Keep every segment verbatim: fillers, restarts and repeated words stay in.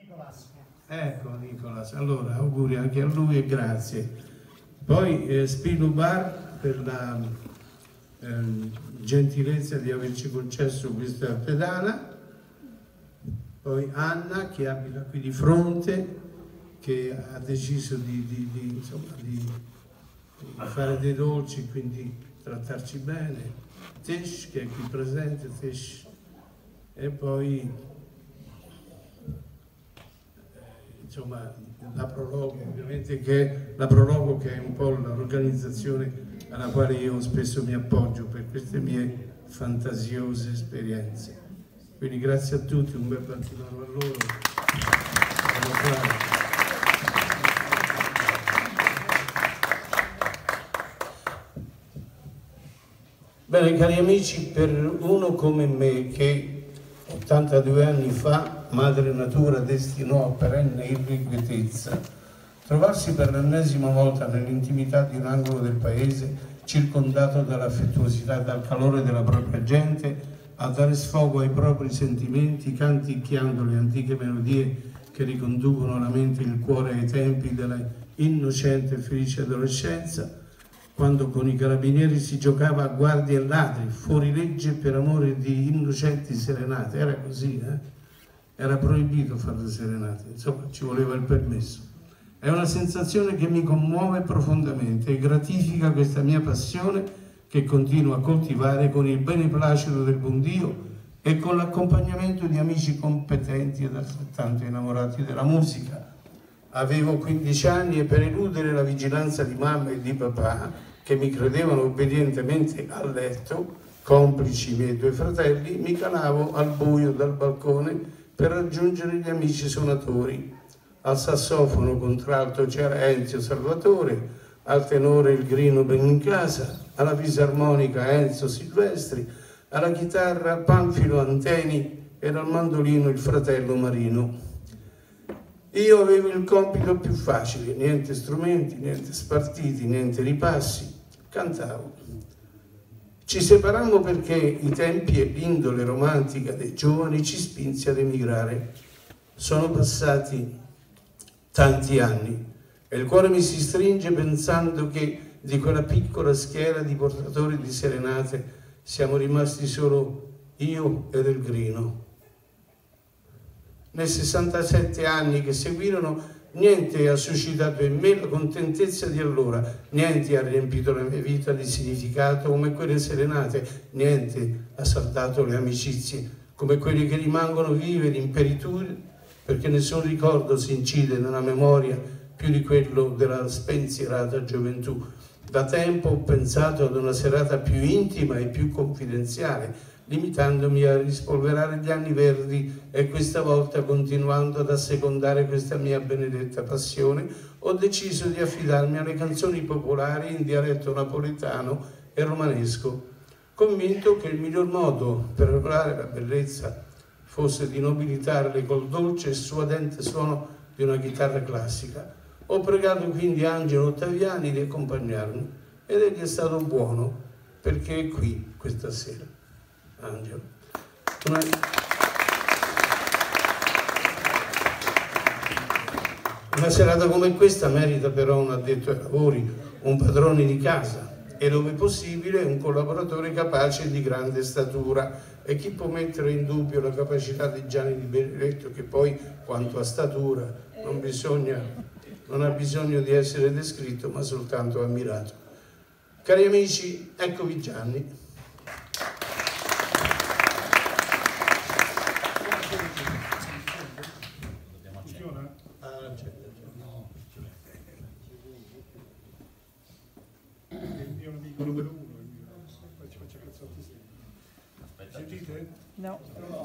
Nicolas. Ecco Nicolas, allora auguri anche a lui e grazie. Poi eh, Spino Bar per la eh, gentilezza di averci concesso questa pedana. Poi Anna che abita qui di fronte, che ha deciso di, di, di, insomma, di, di fare dei dolci, quindi trattarci bene. Tesh che è qui presente, Tesh. E poi insomma la Prologo, ovviamente che la Prologo che è un po' l'organizzazione alla quale io spesso mi appoggio per queste mie fantasiose esperienze. Quindi grazie a tutti, un bel battimano a loro. Bene cari amici, per uno come me che ottantadue anni fa madre natura destinò a perenne irrequietezza, trovarsi per l'ennesima volta nell'intimità di un angolo del paese, circondato dall'affettuosità e dal calore della propria gente, a dare sfogo ai propri sentimenti, canticchiando le antiche melodie che riconducono alla mente e il cuore ai tempi della innocente e felice adolescenza, quando con i carabinieri si giocava a guardie e ladri, fuori legge per amore di innocenti serenate. Era così, eh? Era proibito fare le serenate, insomma ci voleva il permesso. È una sensazione che mi commuove profondamente e gratifica questa mia passione che continuo a coltivare con il beneplacito del buon Dio e con l'accompagnamento di amici competenti ed altrettanto innamorati della musica. Avevo quindici anni e per eludere la vigilanza di mamma e di papà, che mi credevano obbedientemente a letto, complici i miei due fratelli, mi calavo al buio dal balcone per raggiungere gli amici suonatori. Al sassofono contralto c'era Enzio Salvatore, al tenore il Grino Benincasa, alla fisarmonica Enzo Silvestri, alla chitarra Panfilo Anteni e al mandolino il fratello Marino. Io avevo il compito più facile, niente strumenti, niente spartiti, niente ripassi, cantavo. Ci separammo perché i tempi e l'indole romantica dei giovani ci spinse ad emigrare. Sono passati tanti anni e il cuore mi si stringe pensando che di quella piccola schiera di portatori di serenate siamo rimasti solo io ed il Grino. Nei sessantasette anni che seguirono, niente ha suscitato in me la contentezza di allora, niente ha riempito la mia vita di significato come quelle serenate, niente ha saldato le amicizie come quelle che rimangono vive ed imperiture, perché nessun ricordo si incide nella memoria più di quello della spensierata gioventù. Da tempo ho pensato ad una serata più intima e più confidenziale, limitandomi a rispolverare gli anni verdi e questa volta, continuando ad assecondare questa mia benedetta passione, ho deciso di affidarmi alle canzoni popolari in dialetto napoletano e romanesco, convinto che il miglior modo per regolare la bellezza fosse di nobilitarle col dolce e suadente suono di una chitarra classica. Ho pregato quindi Angelo Ottaviani di accompagnarmi ed egli è stato buono perché è qui questa sera. Angelo. Una... Una serata come questa merita però un addetto ai lavori, un padrone di casa e, dove possibile, un collaboratore capace e di grande statura. E chi può mettere in dubbio la capacità di Gianni Di Benedetto, che poi, quanto a statura, non, bisogna, non ha bisogno di essere descritto, ma soltanto ammirato. Cari amici, eccovi Gianni. Numero uno, ci faccio cazzotti sempre. Sentite? No.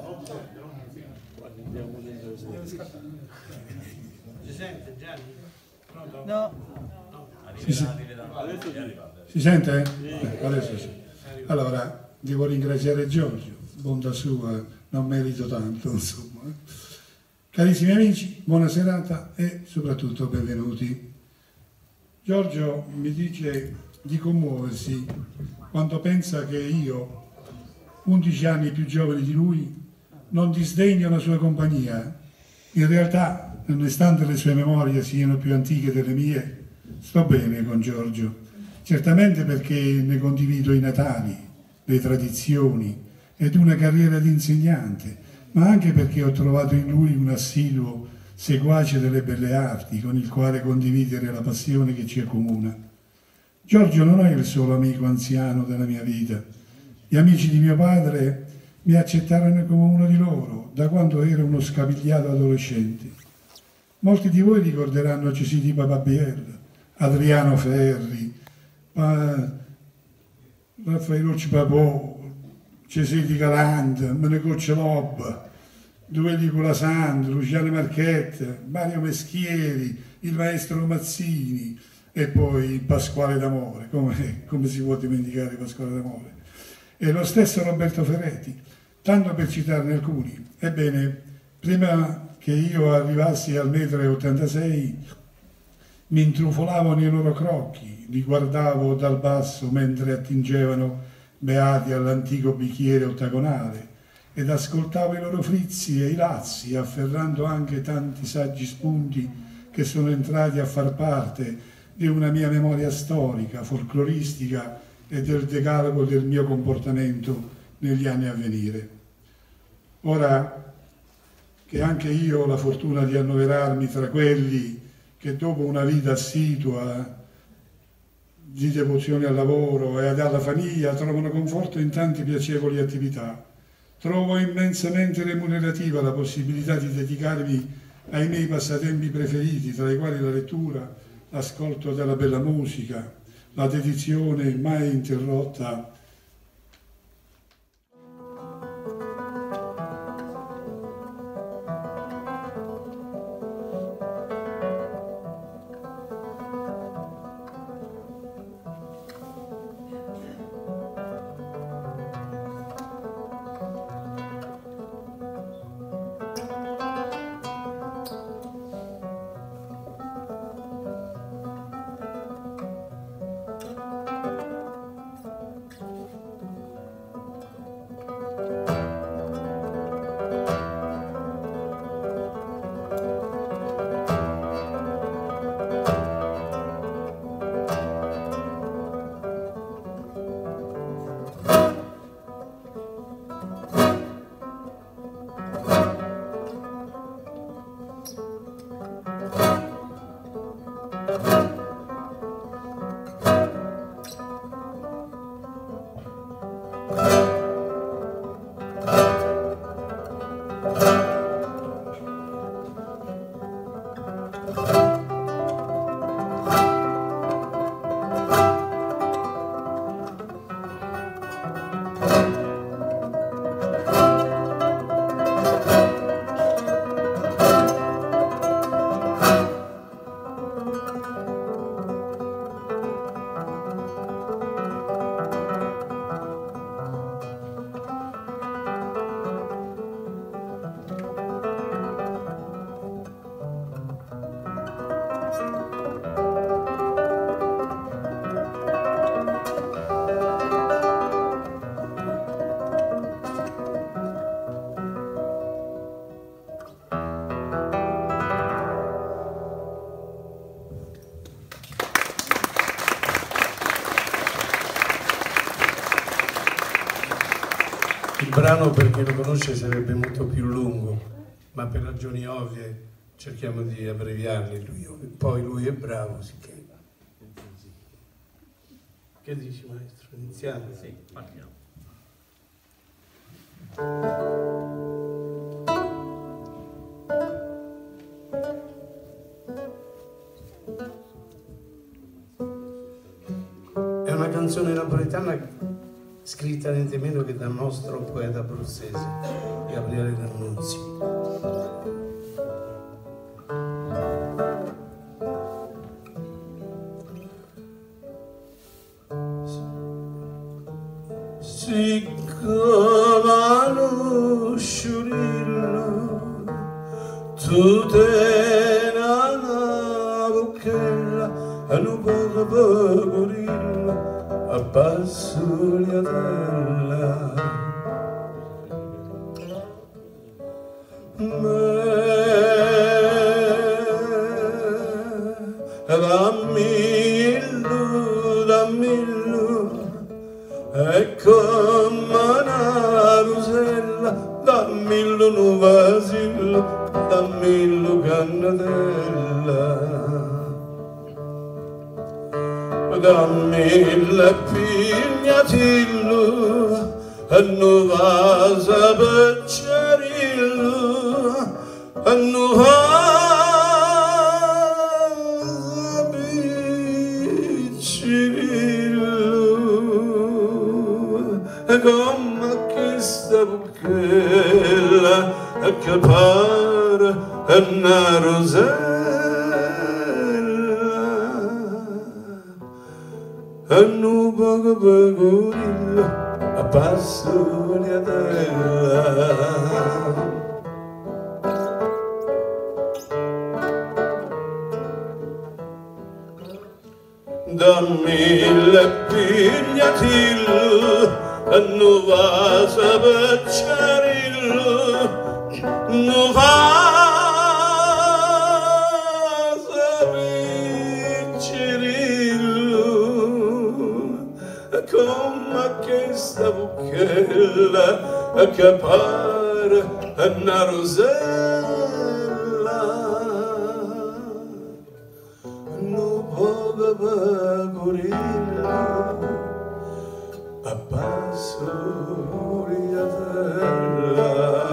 Si sente Gianni? No. Si, si, si sente? Ecco, adesso sì. Allora, devo ringraziare Giorgio, bontà sua, non merito tanto, insomma. Carissimi amici, buona serata e soprattutto benvenuti. Giorgio mi dice di commuoversi quando pensa che io, undici anni più giovane di lui, non disdegno la sua compagnia In realtà, nonostante le sue memorie siano più antiche delle mie, sto bene con Giorgio, certamente perché ne condivido i natali, le tradizioni ed una carriera di insegnante, ma anche perché ho trovato in lui un assiduo seguace delle belle arti con il quale condividere la passione che ci accomuna. Giorgio non è il solo amico anziano della mia vita. Gli amici di mio padre mi accettarono come uno di loro da quando ero uno scapigliato adolescente. Molti di voi ricorderanno Cesì di Papabiella, Adriano Ferri, pa... Raffaellucci Papò, Cesì di Galante, Menecoccio Lobba, Duelli Culasandro, Luciano Marchetta, Mario Meschieri, il maestro Mazzini e poi Pasquale D'Amore, come, come si può dimenticare Pasquale D'Amore, e lo stesso Roberto Ferretti, tanto per citarne alcuni. Ebbene, prima che io arrivassi al metro e ottantasei mi intrufolavo nei loro crocchi, li guardavo dal basso mentre attingevano beati all'antico bicchiere ottagonale ed ascoltavo i loro frizzi e i lazzi, afferrando anche tanti saggi spunti che sono entrati a far parte di una mia memoria storica, folcloristica e del decalogo del mio comportamento negli anni a venire. Ora che anche io ho la fortuna di annoverarmi tra quelli che dopo una vita assidua di devozione al lavoro e alla famiglia trovano conforto in tante piacevoli attività, trovo immensamente remunerativa la possibilità di dedicarmi ai miei passatempi preferiti, tra i quali la lettura, l'ascolto della bella musica, la dedizione mai interrotta Il brano, per chi lo conosce, sarebbe molto più lungo, ma per ragioni ovvie cerchiamo di abbreviarli. Lui, poi lui è bravo, sicché. Che dici, maestro? Iniziamo? Sì, partiamo. È una canzone napoletana scritta niente meno che dal nostro poeta abruzzese, Gabriele D'Annunzio. Siccome lo sciurillo tu te la bocchella e non poco pecorilla abbassoliatella da mille pigliatillo e non va a peccerillo e non va a peccerillo e come questa buchella che pare una rosella e non poco pecorilla a passo di adella. Da mille pigliatillo e non va a peccerillo non va come questa buchella che pare una rosella non poco pecorilla a passo di adella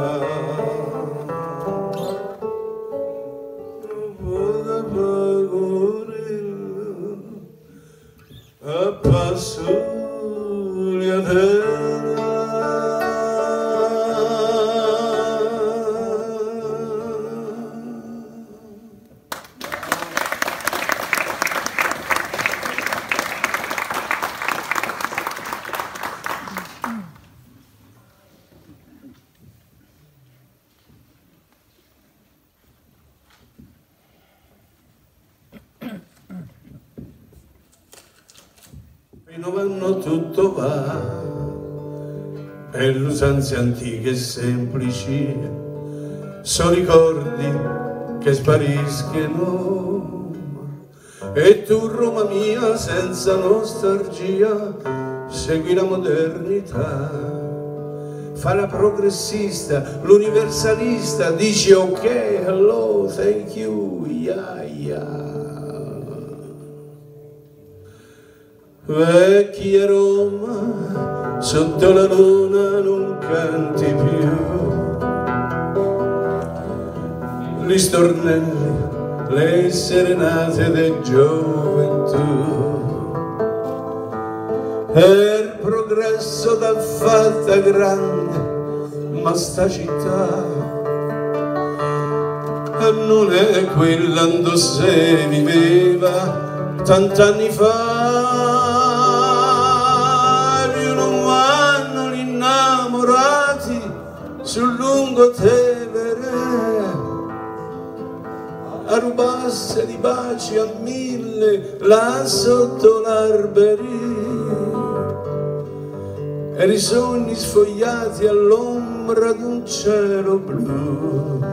non poco pecorilla a passo fino quando tutto va per le usanze antiche e semplici, sono ricordi che spariscono e tu, Roma mia, senza nostalgia segui la modernità, fa la progressista, l'universalista, dici ok, hello, thank you, yeah, yeah. Vecchia Roma, sotto la luna non canti più, gli stornelli, le serenate di gioventù, e il progresso t'ha fatta grande, ma sta città non è quella dove si viveva tant'anni fa. Sul lungo Tevere a rubasse di baci a mille là sotto l'alberi e i sogni sfogliati all'ombra d'un cielo blu.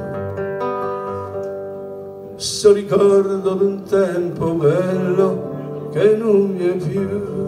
So ricordo d'un tempo bello che non vi è più.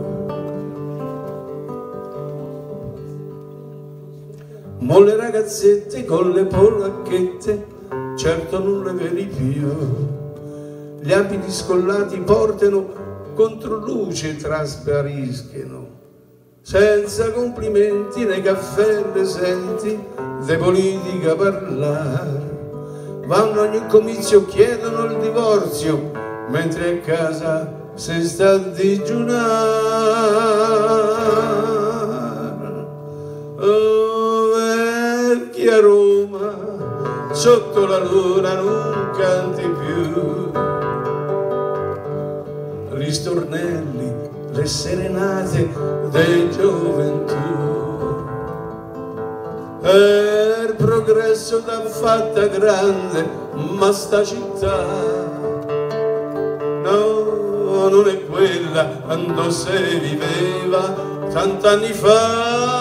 Mo le ragazzette con le polacchette certo non le vedi più, gli abiti scollati portano controluce traspariscono, senza complimenti nei caffè le senti de politica parlare, vanno a ogni comizio, chiedono il divorzio mentre a casa si sta a digiunare. A Roma, sotto la luna non canti più, gli stornelli, le serenate di gioventù, e il progresso t'ha fatta grande, ma sta città no, non è quella quando si viveva tant'anni fa.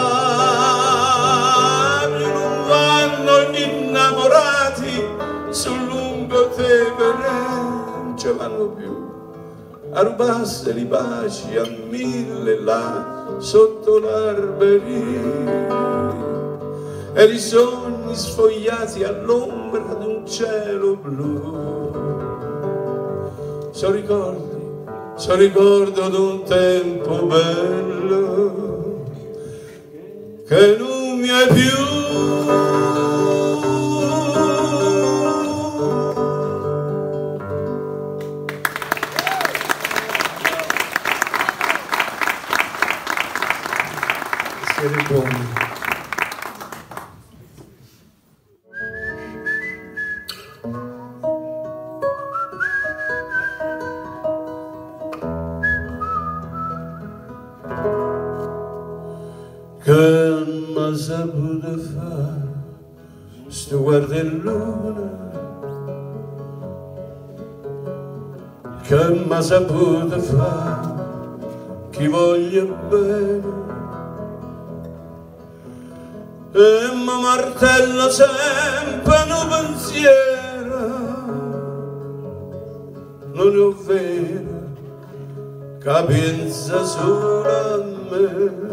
Innamorati sul lungo Tevere non ci vanno più a rubasse i baci a mille là sotto l'alberi e i sogni sfogliati all'ombra d'un cielo blu. So ricordi, se ricordo d'un tempo bello che non mi è più. Essere buoni. Che m'ha saputo fare sto guardellone, che m'ha saputo fare chi voglia bene, e mi martella sempre un pensiero, non è vero che pensa solo a me.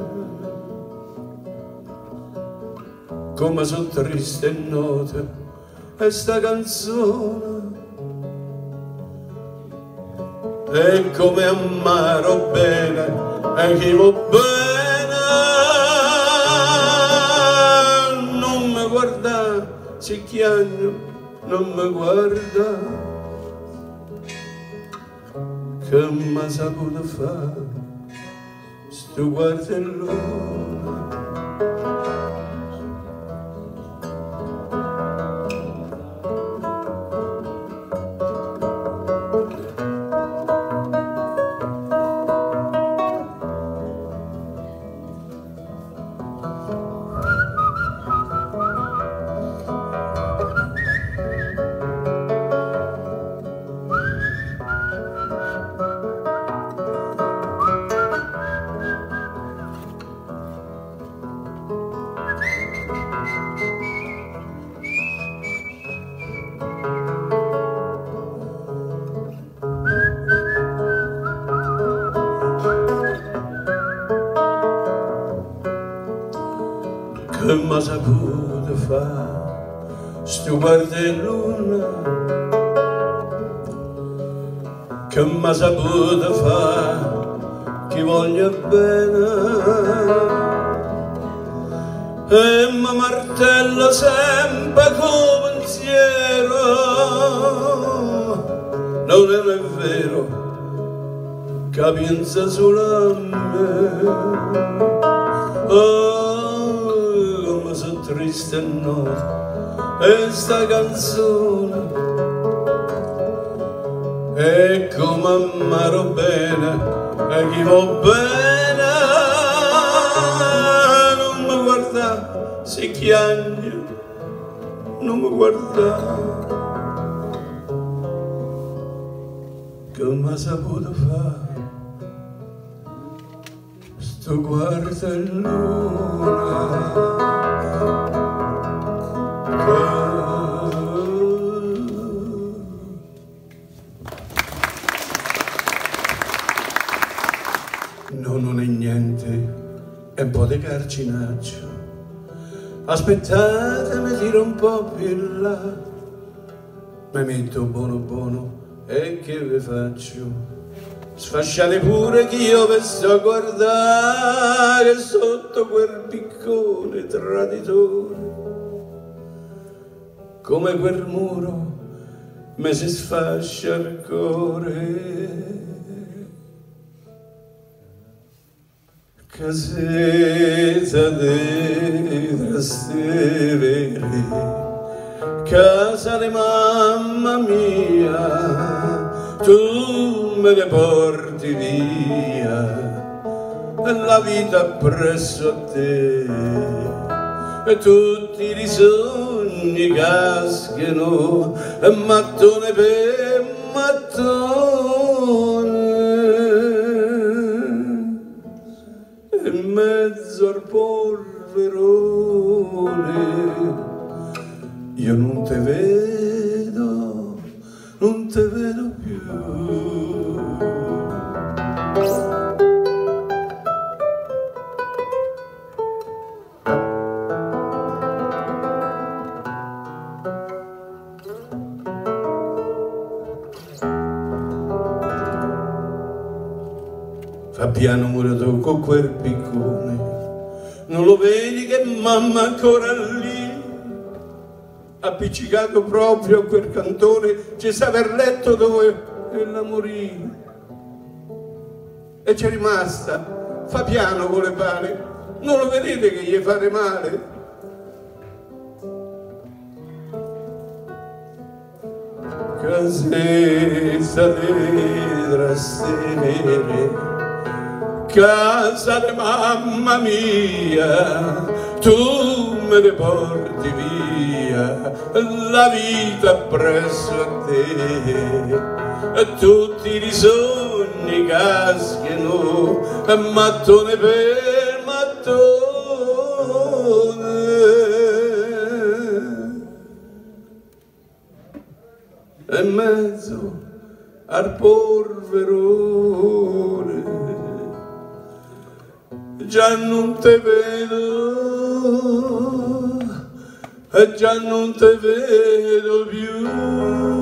Come sono triste e nota questa canzone, e come amaro bene e chi va bene, non mi guarda, si chiagno, non mi guarda, che m'ha saputo fare sto guardellone. Che m'ha saputo fare sto guardellone, che m'ha saputo fare chi voglia bene, e mi martella sempre con pensiero, non è vero che pensa solo a me. Oh, sono triste e nota e sta canzone, e come amaro bene e chi va bene, non mi guarda, si chiagna, non mi guarda, che m'ha saputo fare sto guardellone. No, non è niente, è un po' di carcinaccio. Aspettate, mi tiro un po' più in là, mi metto buono buono e che vi faccio? Sfasciate pure che io vi sto a guardare sotto quel piccone traditore. Come quel muro mi si sfascia il cuore. Casetta dei Trastevere, casa di mamma mia, tu me ne porti via, la vita presso a te, e tutti i sogni cascano, mattone per mattone, in mezzo al polverone io non te vedo, non te vedo più. fa piano pure tu con quel piccone, non lo vedi che mamma ancora lì, appiccicato proprio a quel cantone, ci stava il letto dove ella morì, e c'è rimasta, fa piano con le mani, non lo vedete che gli fate male? Casetta di Trastevere, casa di mamma mia, tu me ne porti via la vita presso a te, e tutti i sogni caschiano mattone per mattone, e in mezzo al polverone già non te vedo, e già non te vedo più.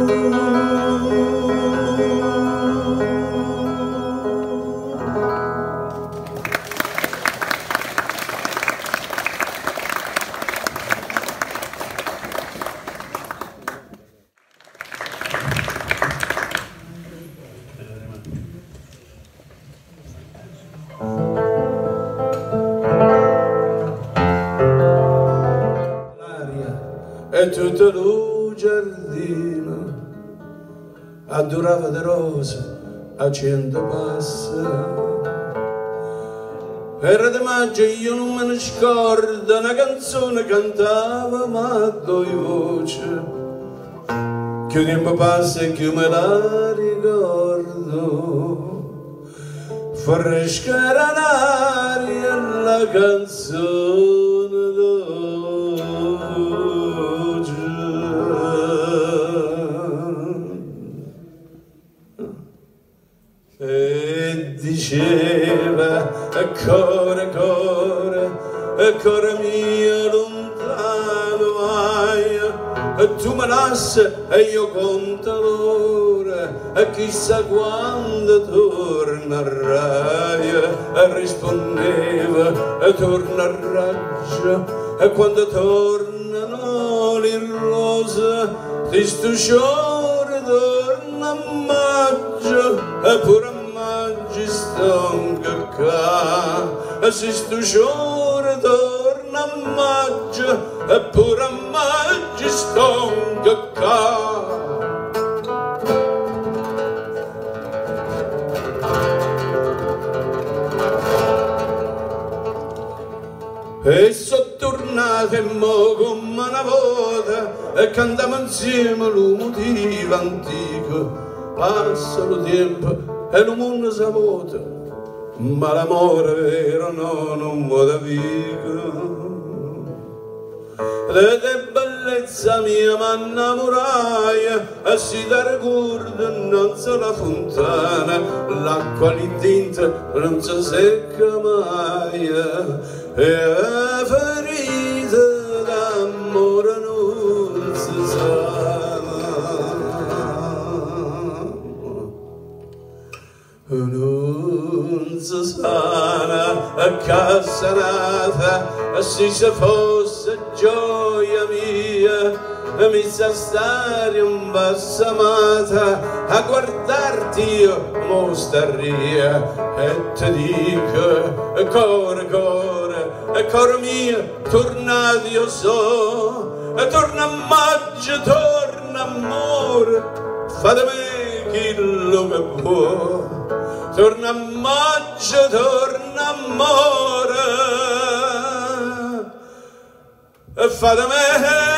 E tutto il giardino addurava di rose a cento passa. Era di maggio e io non me ne scordo, una canzone cantava ma a due voci, che il tempo passa e che me la ricordo, fresca era l'aria la canzone d'oggi. E diceva core core, core mio lontano vai, e tu me lasci e io conto l'ora, e chissà quando tornerai. E rispondeva e torna a raggio, e quando tornano le rose di sto sciore torna a maggio, e pure a maggio sto qua, e se sto sciore torna a maggio, e pure a maggio sto qua. E sono tornato e mo come una volta, e cantiamo insieme lo motivo antico. Passa il tempo e il mondo si vuota, ma l'amore vero no, non vuole vivo. E che bellezza mia m'innamorai, e si da ricordo non se la fontana, l'acqua lì dentro non si secca mai, e la ferita d'amore non si sana, non si sana, a casa nata, se ci fosse gioia mia, mi sa stare un basso amata a guardarti io mo staria, e ti dico core core, core mio tornati io so, e torna a maggio, torna amore, fate me quello che può, torna a maggio, torna amore, e fate me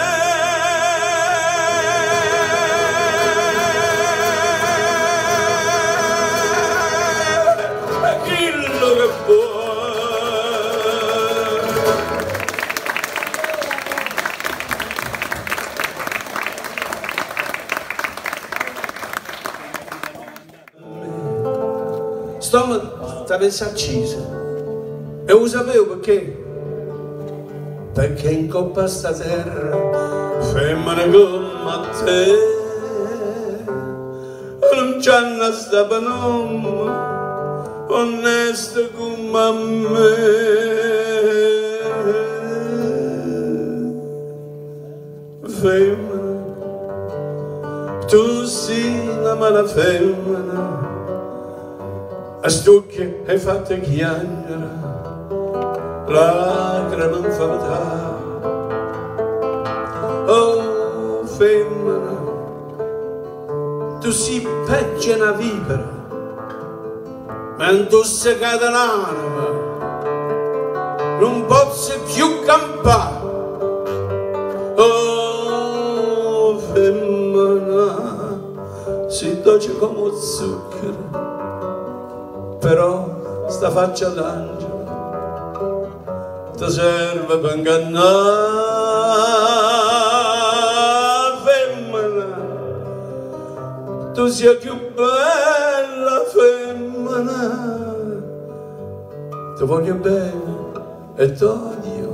sto stava accesa, e lo sapevo perché? Perché in coppa a sta terra femmine come te non c'hanno sta panomma, onesta come me. Femmina, tu sei una mala femmina, a stucchi hai fatto chiagnere, lacrime in fatà. Oh femmina, tu sei peggio una vipera, ma tu sei cata l'anima, non posso più campare. Oh femmina, sei dolce come zucchero, però sta faccia d'angelo ti serve per ingannare. Femmina, tu sei più bella femmina, ti voglio bene e ti odio,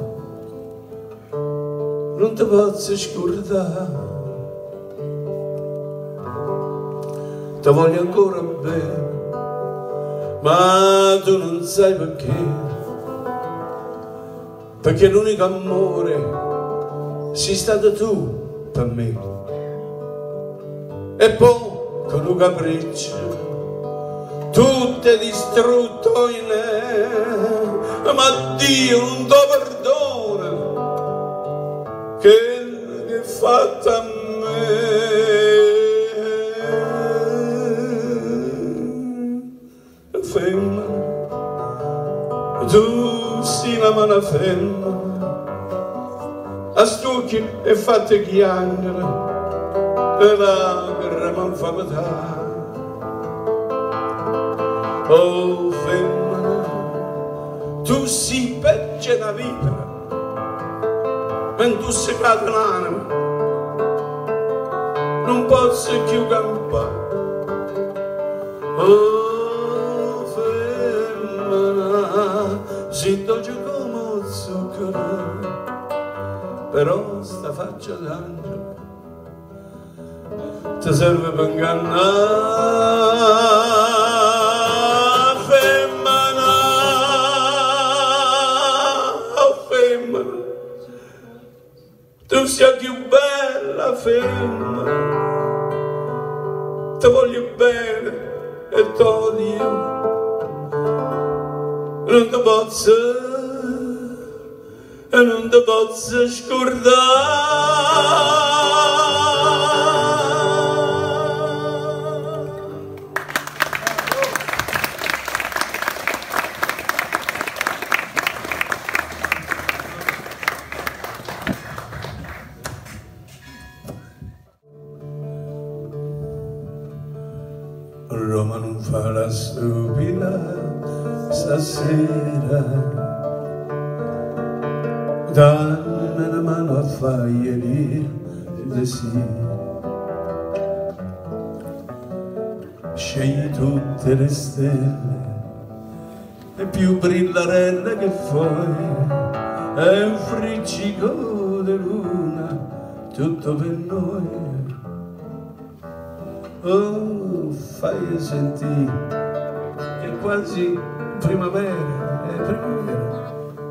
non ti posso scordare. Ti voglio ancora bene, ma tu non sai perché, perché l'unico amore sei stato tu per me. E poi con un capriccio tutto è distrutto in me, ma Dio non ti perdona quello che hai fatto a me. Femmina, tu sei una mala femmina, a stucchi e fatte chiagnere, e lacrime in fatà. Oh femmina, tu sei peggio una vipera, ma tu sei cata l'anima, non posso più campare. Oh sei dolce come zucchero, però sta faccia d'angelo ti serve per ingannare. Femmina, oh femmina, tu sei più bella femmina, ti voglio bene e ti odio, non ti posso, e non ti posso scordare. Roma non fa la stupida stasera, dammi una mano a fargli dire di sì. Scegli tutte le stelle e più brillarelle che vuoi, è un friccico di luna tutto per noi. Oh, fai sentire che è quasi primavera, è primavera.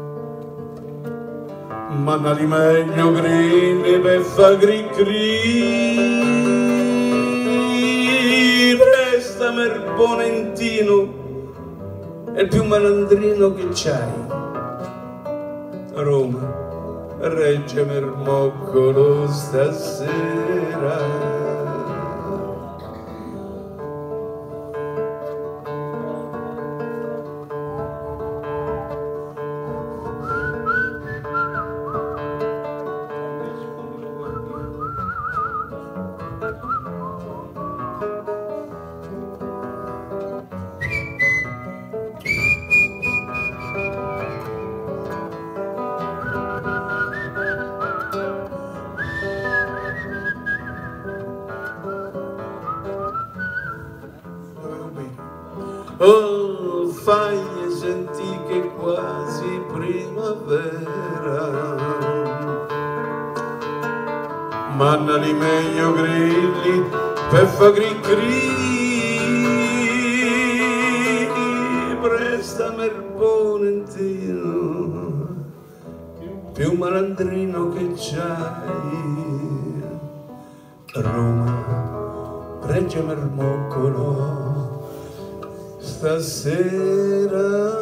Ma non li meglio grilli per fa gri gri. Prestami il ponentino, è il più malandrino che c'hai. Roma, reggimi il moccolo stasera. Oh, fai sentire che è quasi primavera, mandali meglio grilli per fa gri gri. malandrino che c'hai. Roma, reggimi il moccolo stasera.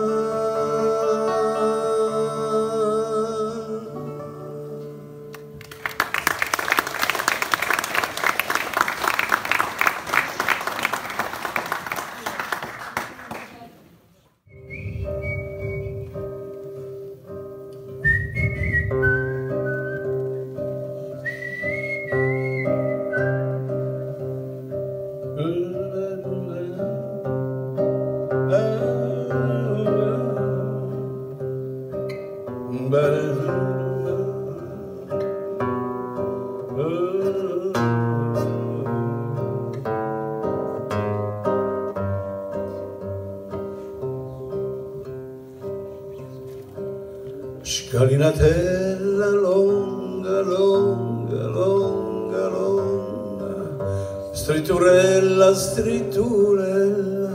Scalinatella longa, longa, longa, longa, stritturella, stritturella,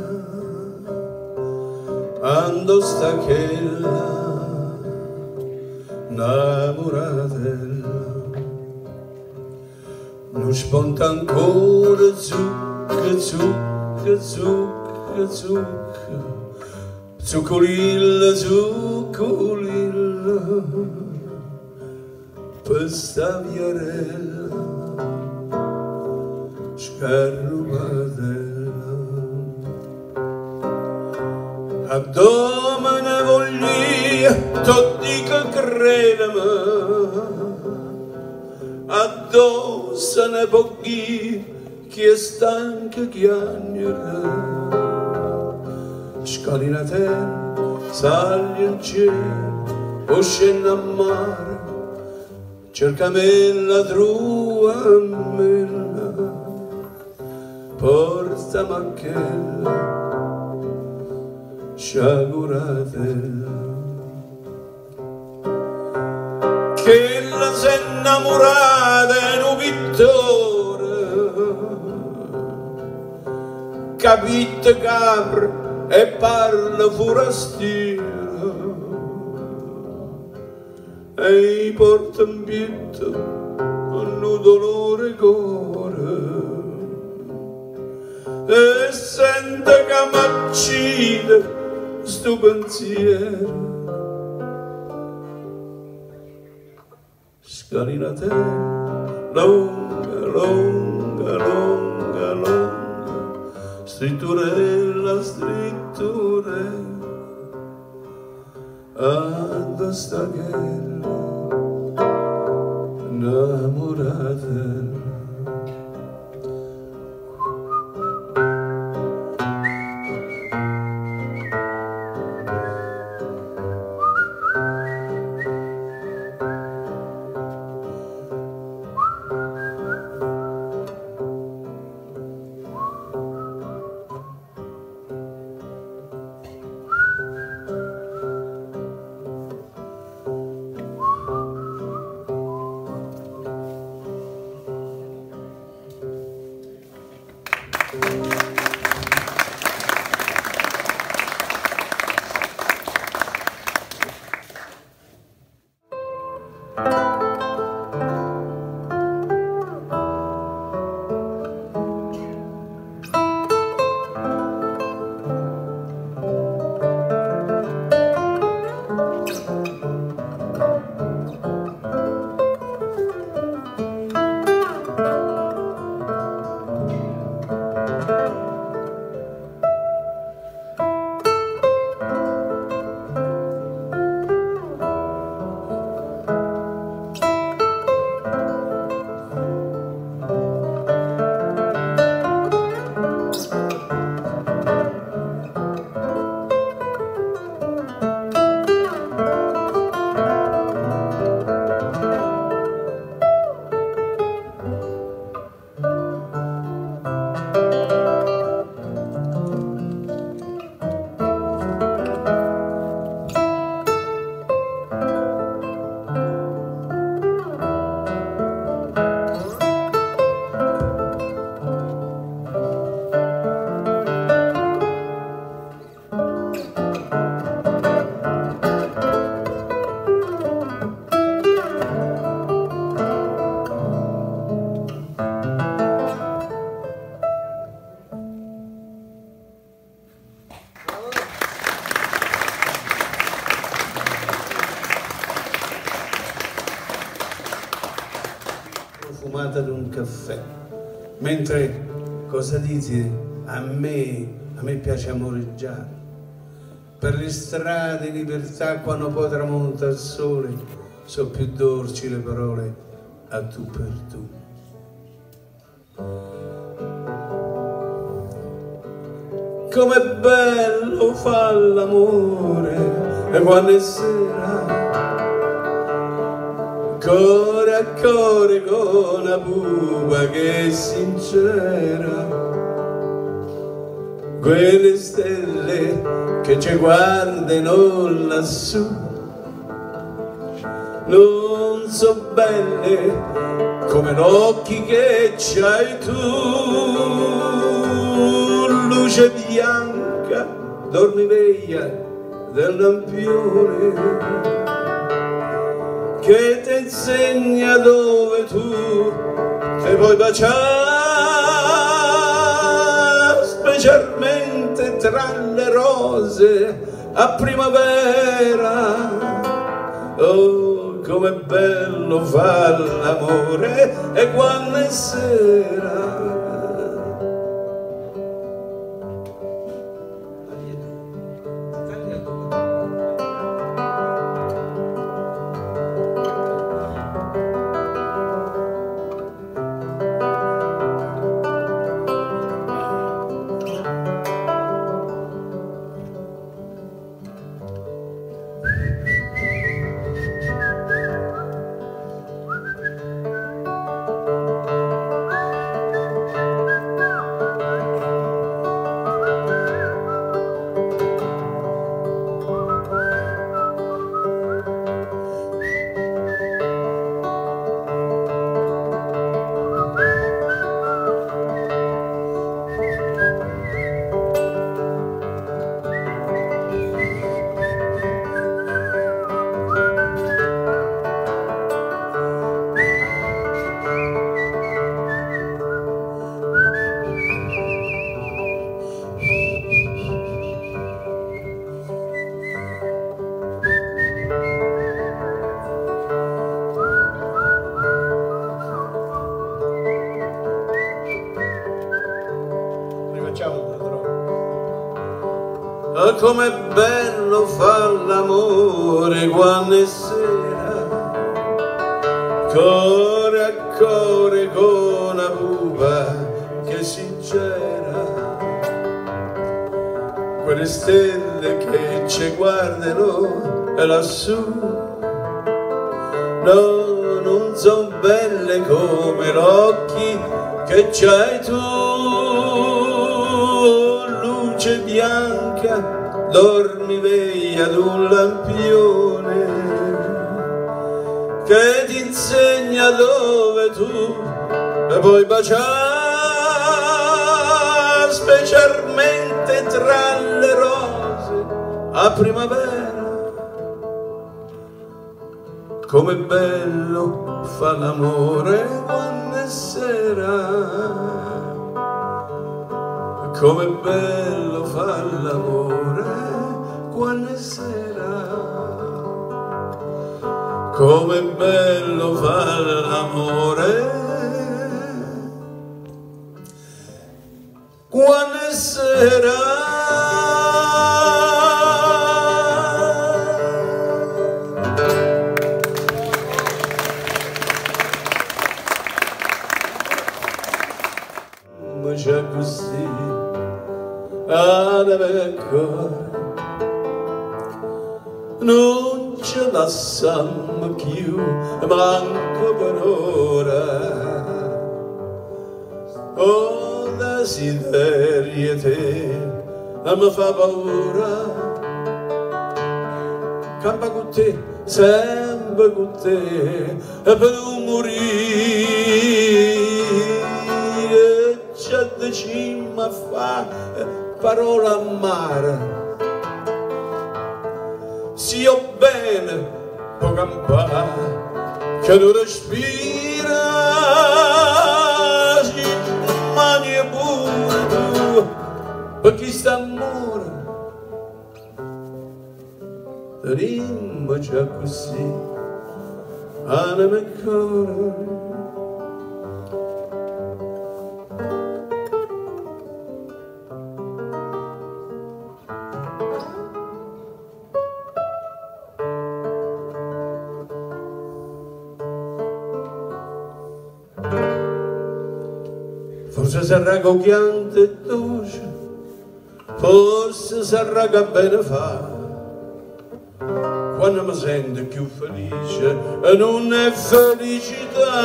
ando stachella, innamoratella, non sponta ancora zucca, zucca, zucca, zucca, zuccolilla, zuccolilla, questa viarella scarrumatella, abdomene voglia, tutti che credeme, addosso ne pochi che stanca chiagnere, scalinatella, sali in cielo, o scende a mare, cercami la trua mela, porta macchella, sciaguratella. Che la si è innamorata in un pittore, capite capra e parla forastiera, e porta in pietto un dolore cuore, e sente che m'accide sto pensiero. Scalinatella longa, longa, longa, longa, stritturella, stritturella, ando stachella, innamoratella. sfumata di un caffè. Mentre, cosa dici? A me, a me piace amoreggiare. Per le strade in libertà, quando poi tramonta il sole, so più dolci le parole a tu per tu. Com'è bello fa l'amore e quando è sera, core a core con una pupa che è sincera, quelle stelle che ci guardano lassù non so belle come l'occhi che c'hai tu, luce bianca, dormiveglia del lampione che ti insegna dove tu ti puoi baciare, specialmente tra le rose a primavera. Oh, com'è bello fa l'amore e quando è sera. Oh, com'è bello fa l'amore quando è sera, core a core con una pupa che sincera, quelle stelle che ci guardano lassù, no, non son belle come l'occhi che c'hai tu, luce bianca, dormiveglia ad un lampione che ti insegna dove tu e puoi baciare, specialmente tra le rose a primavera. Com'è bello fa l'amore quando è sera, com'è bello fa l'amore quando è sera, com'è bello fa l'amore quando è sera. C'è così ad avere cuore, non ce la sanno più manco per ora. Oh, desiderio te mi fa paura, campa con te, sempre con te, e per non morire c'è di cima fa parola amara. Si io bene può campare, che tu respira, si mani e pure tu, per chi sta amore. Tenim già così, anima e cuore, forse sarà cogliante e dolce, forse sarà che bene fa, quando mi sento più felice e non è felicità.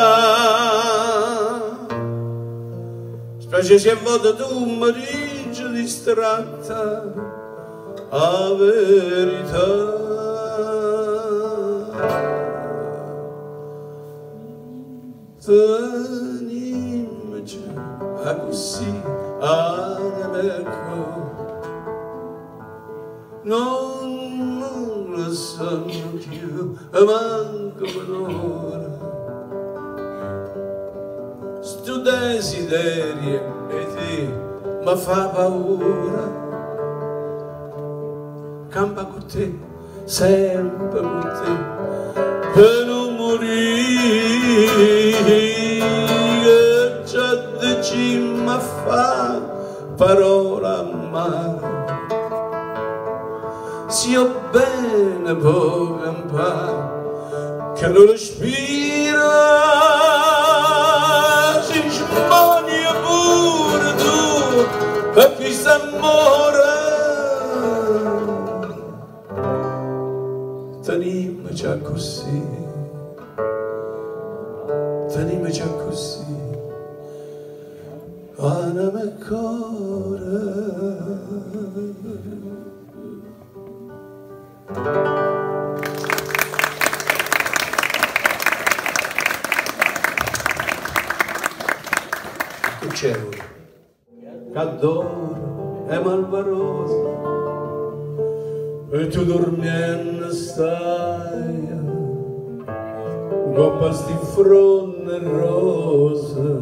Specie se a volte tu mi dici distratta la verità. Tenimci a così a ecco, non lo sanno più, manco un'ora. Sto desiderio e te mi fa paura. Campa con te, sempre con te, per non morire. Già dici mi fa parola amara. Sia bene può campare, che non respira, si smangia pure tu, e chi s'amore. Tenimici così, tenimici così, anima e cuore. Che c'è ora? Cadoro e malvarosa, e tu dormiendo stai, coppa sti fronte rosa,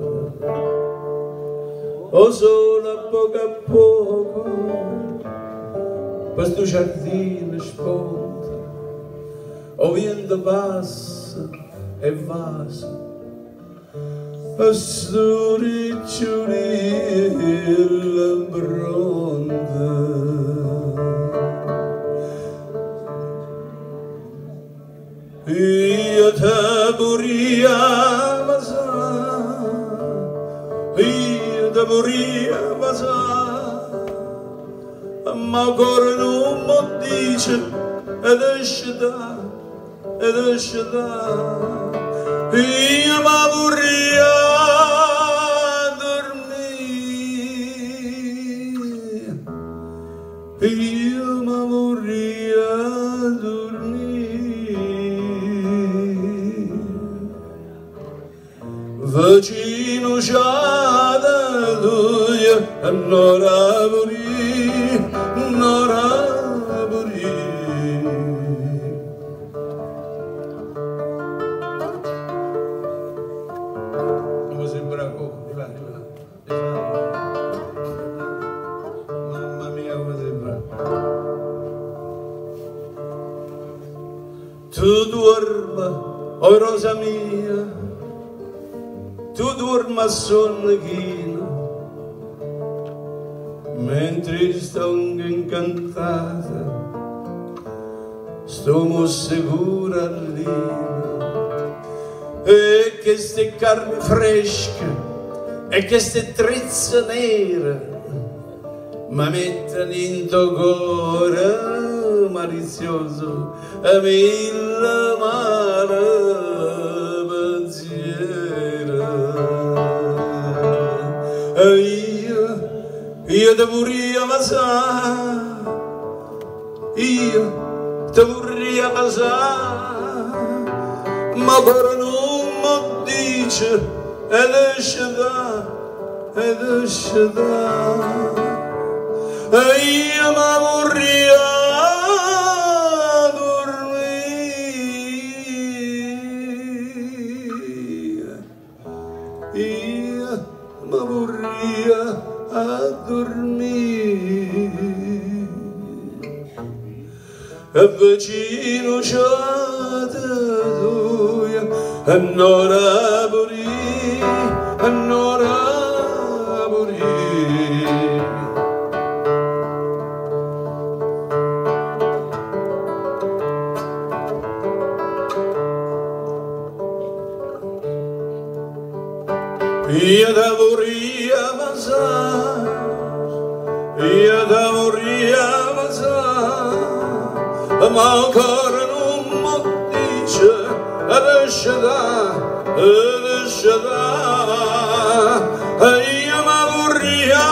o solo a poco a poco, questo giardino sponda, o vento passa e vasa, a sto ricciolino bronda. Io te vorrei basare, io te vorrei basare, ma ancora non mi dice ed esce da, ed esce da. Io mi vorrei dormire, io mi vorrei dormire. Vicino già da lui, non morì, non morì. Come sembra poco, di là, di là. Mamma mia, come sembra. Tu dorma, oh rosa mia, tu dorma sonno chino, mentre sto incantata, sto sicura all'ino, e che ste carne fresche, e che ste trezze nere, mi mettono in tuo cuore malizioso, e mille male io, io te vorrei ammazzare, io te vorrei ammazzare, ma ancora non mi dice ed esce da, ed esce da. Io mi vorrei dormire, io mi vorrei a dormire, e vicino c'è lui, e non morì, e non morì. io da voria masà, io da voria masà, ma ancora non mi dice adesso da, adesso da, io mi vorria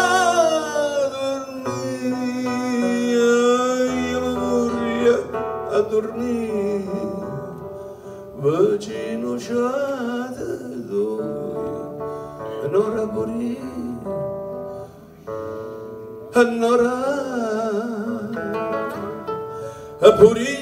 dormire, io mi vorria a dormire vicino c'è un'ora morire, un'ora morire.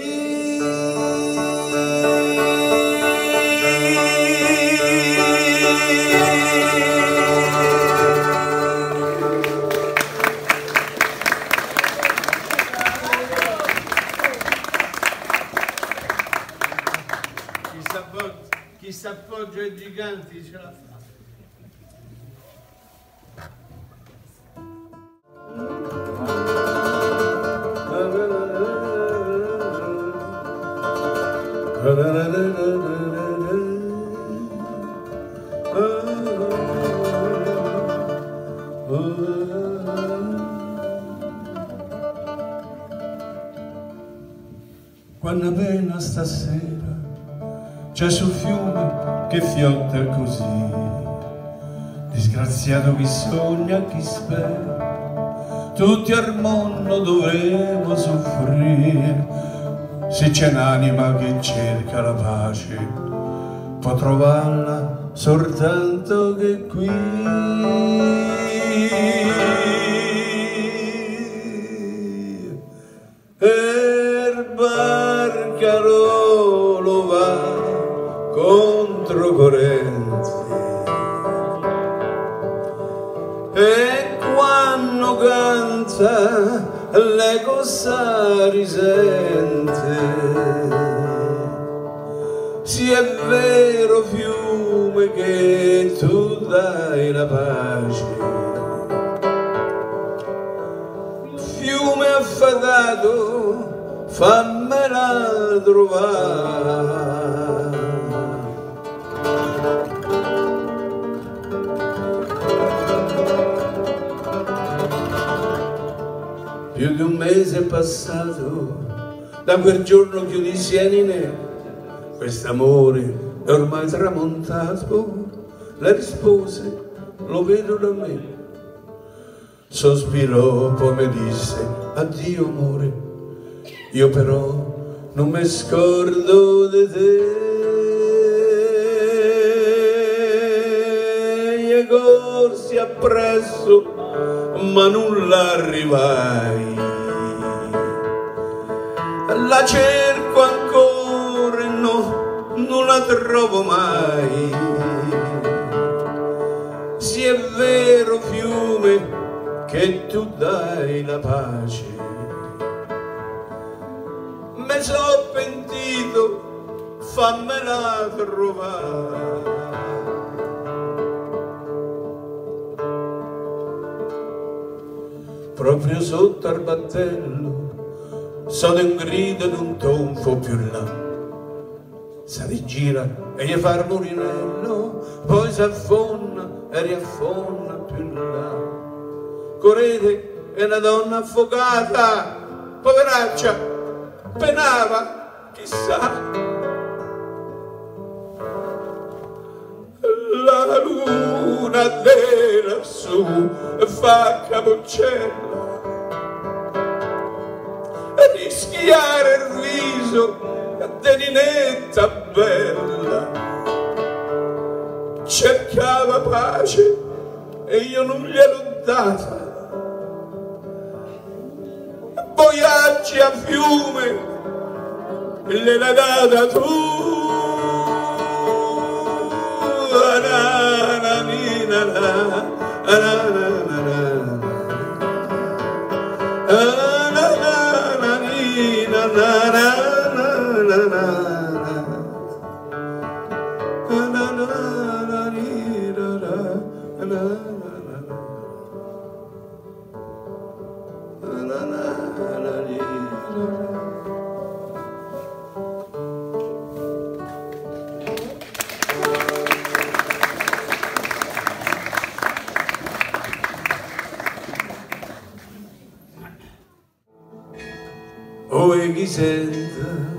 Chi s'appoggia ai giganti ce la fa. Quando appena stasera c'è sul fiume che fiotta così, disgraziato chi sogna, chi spera, tutti al mondo dovremo soffrire. Se c'è un'anima che cerca la pace, può trovarla soltanto che qui. Per Barcarolo va contro corrente e quando canta l'eco sa risente. Sì, è vero fiume che tu dai la pace, fiume affadato fammela trovare. Più di un mese è passato da quel giorno che io dissi a Ninè, quest'amore è ormai tramontato. Le rispose, lo vedo da me. Sospirò, poi mi disse, addio amore, io però non mi scordo di te. E corsi appresso, ma non l'arrivai. La cerco ancora e no, non la trovo mai. Sì, è vero fiume che tu dai la pace, me so pentito, fammela trovare. Proprio sotto al battello sono un grido ed un tonfo più là, si rigira e gli fa il murinello, poi si affonna e riaffonna più là. Correte è una donna affogata, poveraccia, penava, chissà. La luna di lassù fa capoccello, rischiare il viso di Ninetta bella. Cercava pace e io non gliel'ho data. Voyaggi a fiume gliel'hai data tu. chi sente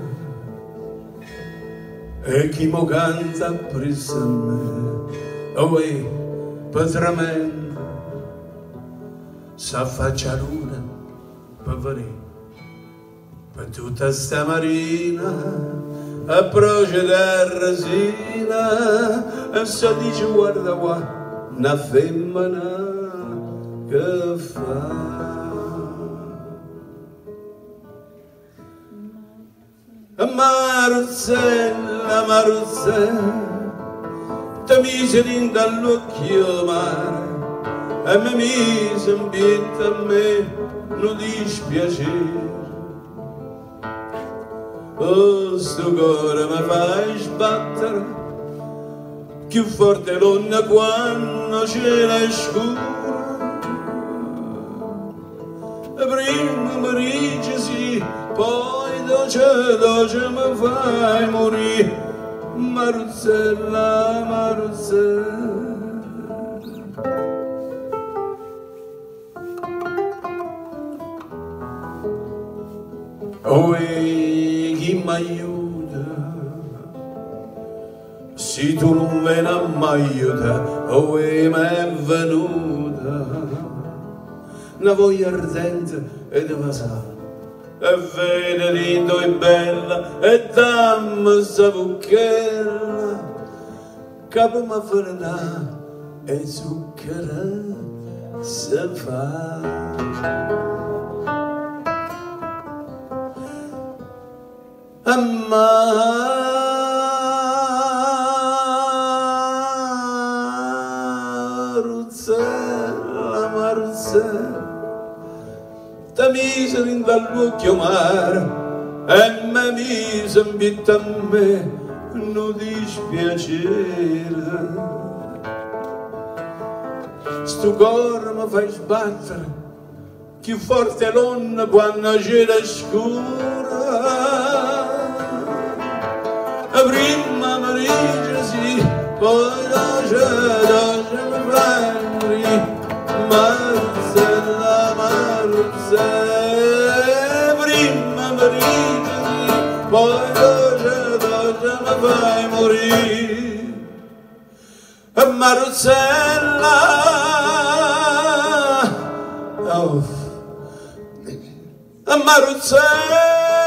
e chi mo canta presso a me, oh e patramento s'affaccia luna per venire per tutta sta marina a procedere resina e se dice guarda qua una femmina che fa. Maruzzella, Maruzzella, ti mise dinto all'occhio mare e mi mise in pietà a me non dispiacere. Oh, sto cuore mi fai sbattere più forte l'onna quando cielo è scuro. Prima mi dice sì, poi dolce dolce mi fai morire. Maruzzella, Maruzzella. Oh, e chi mi aiuta? Se tu non vieni a m'aiuta, oh, e mi è venuta una voglia ardente e devasata. E vede lindo e bella e dammi sta bucchella capo ma farà e zucchera se fa. Maruzzella, Maruzzella, ti mise dinto all'occhio mare e mi mise in vita a me non dispiacere. Sto cuore mi fai sbattere più forte l'onna quando c'è la scura. Prima mi dice sì, poi dolce dolce mi fai morire. Maruzzella, Maruzzella, prima mi dice sì, poi dolce dolce mi fai morire. Maruzzella, oh, Maruzzella.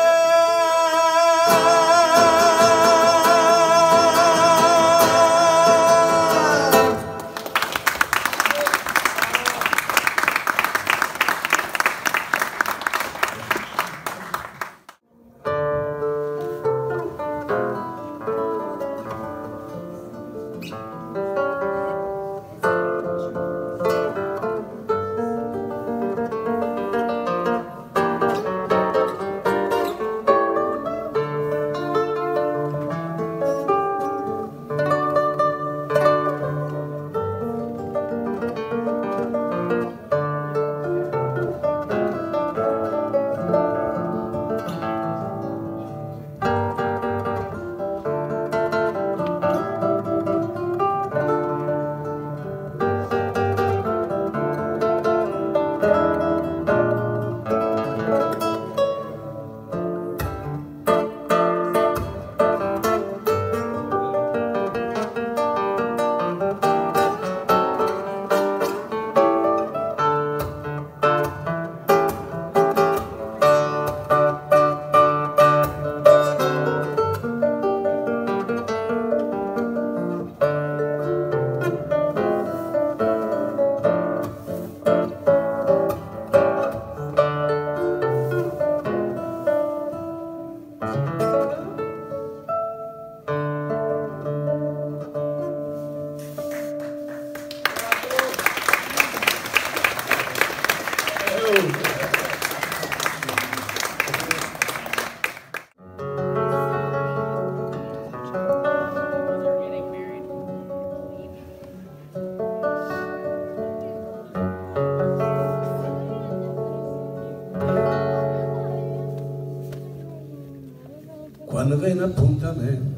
Quando viene appuntamento,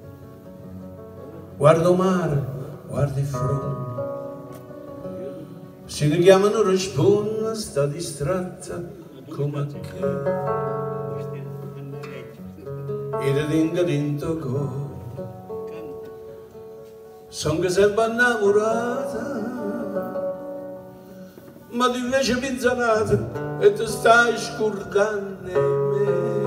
guardo mare, guardo il fronte, se ti chiamano risponde, sta distratta come che. e ti tengo dentro cuore. Sono sempre innamorata, ma tu invece pinzanata e ti stai scordando me.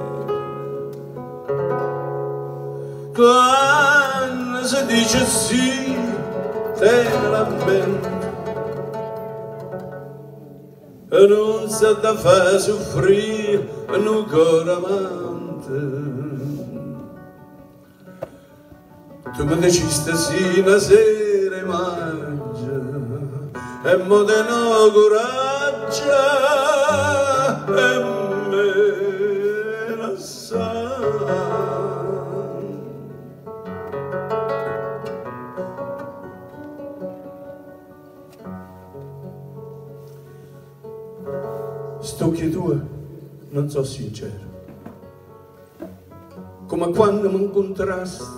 Quando si dice sì, te la mente e non si da fa soffrire un cuore amante. Tu mi dici stasera sera mangia e mo te no coraggio e me la sa. St'occhi tuoi non so sincero, come quando mi incontrasti,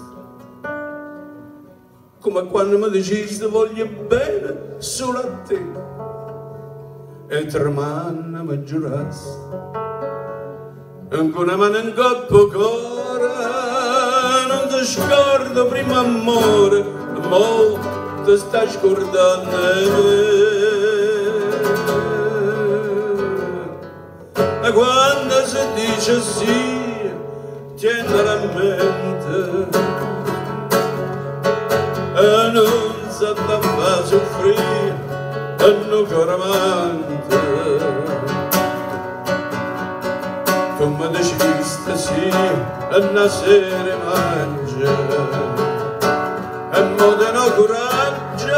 come quando mi dici voglio bene solo a te e tre mani mi giurasti con una mano in coppa cuore non ti scordo primo amore mo ti stai scordando e quando si dice sì tienila a mente e non si da fa soffrire un cuore amante. Tu mi dici sì, e una sera mangia e mo te no coraggio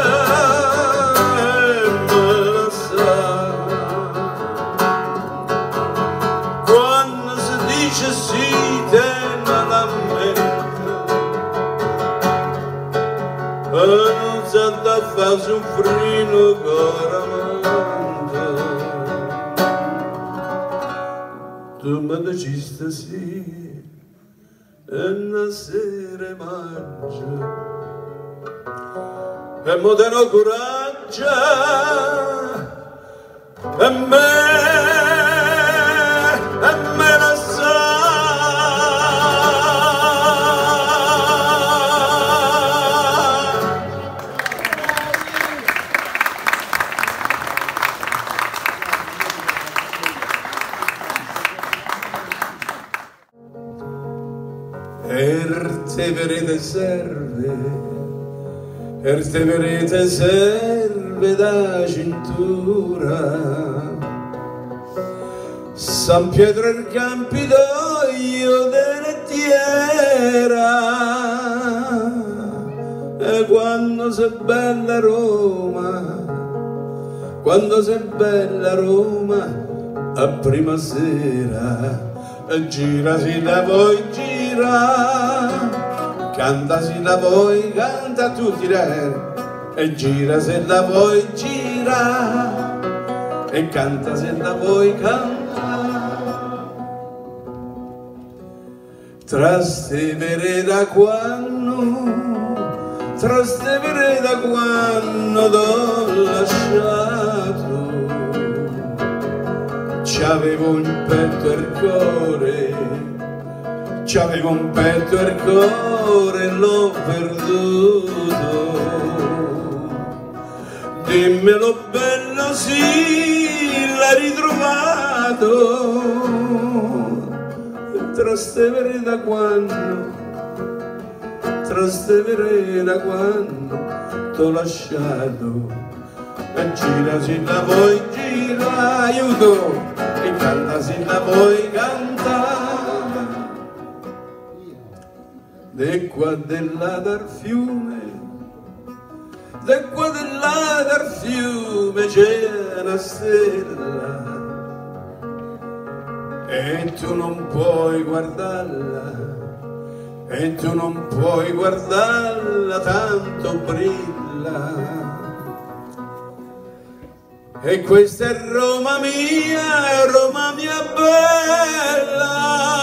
e me la sa. Quando si dice sì, tenila a mente e non si da fa soffrire un cuore amante. Tu mi dici sì e una sera mangia e mo te no coraggio e me e me la sa. Perseverete serve, perseverete serve da cintura, San Pietro il Campidoglio delle Tiera, e quando sei bella Roma, quando sei bella Roma, a prima sera, gira si la vuoi gira, canta se la vuoi canta tutti e gira se la vuoi gira e canta se la vuoi canta. Trastevere da quando, trastevere da quando t'ho lasciato, c'avevo un petto e il cuore, c'avevo un petto e il cuore e l'ho perduto. Dimmelo bello sì, l'hai ritrovato. Trastevere da quando, trastevere da quando t'ho lasciato. E gira se la vuoi gira, aiuto, e canta se la vuoi cantare. De qua de là dal fiume, de qua de là dal fiume c'è una stella e tu non puoi guardarla, e tu non puoi guardarla, tanto brilla. E questa è Roma mia, è Roma mia bella,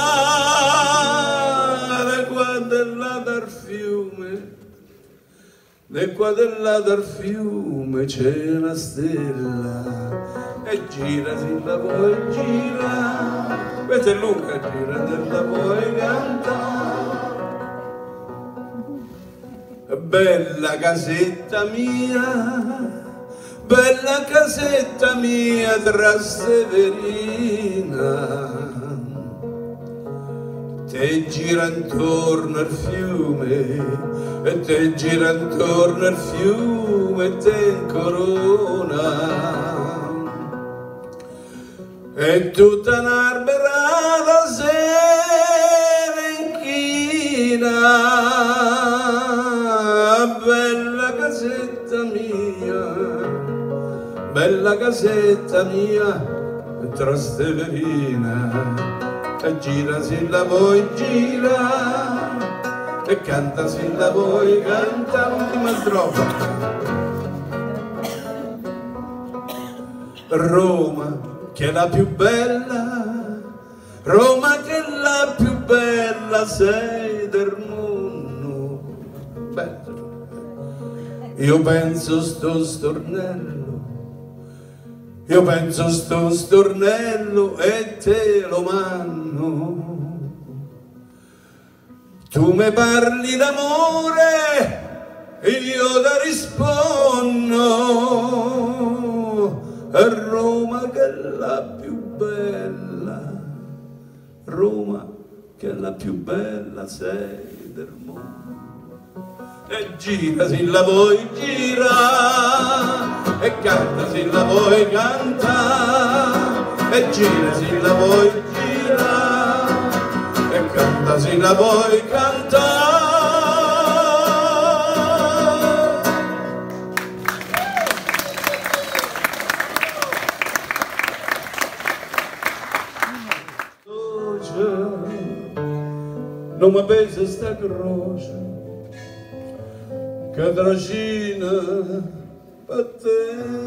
da qua de là dal fiume, da qua de là dal fiume c'è una stella, e gira se la vuoi gira, questa è lunga, gira della puoi cantare. Bella casetta mia, bella casetta mia Trastevere, te gira intorno al fiume, e te gira intorno al fiume e te incorona. E tutta un'alberata serenchina, bella casetta mia, bella casetta mia, Trasteverina. E gira se la vuoi gira, e canta se la vuoi canta, l'ultima strofa. Roma che è la più bella, Roma che è la più bella sei del mondo. Bello. Io penso sto stornello, io penso sto stornello e te lo manno. Tu mi parli d'amore e io ti rispondo. A Roma che è la più bella, Roma che è la più bella sei del mondo. E gira se la vuoi gira, e canta se la vuoi canta, e gira se la vuoi gira, e canta se la vuoi cantare. Non mi pesa sta croce che trascina per te.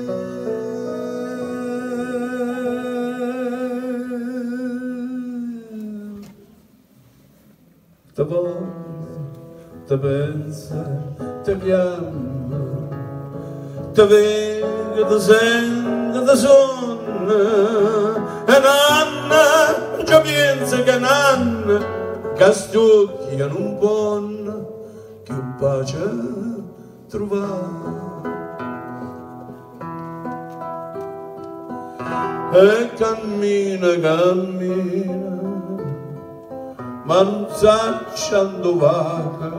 Te voglio, te pensa, te chiama, te vedo, te sento, te sogno, e nanna, già pensa che nanna, che sti occhi non buono, che pace trovare. E cammina, cammina, ma non sa dove va,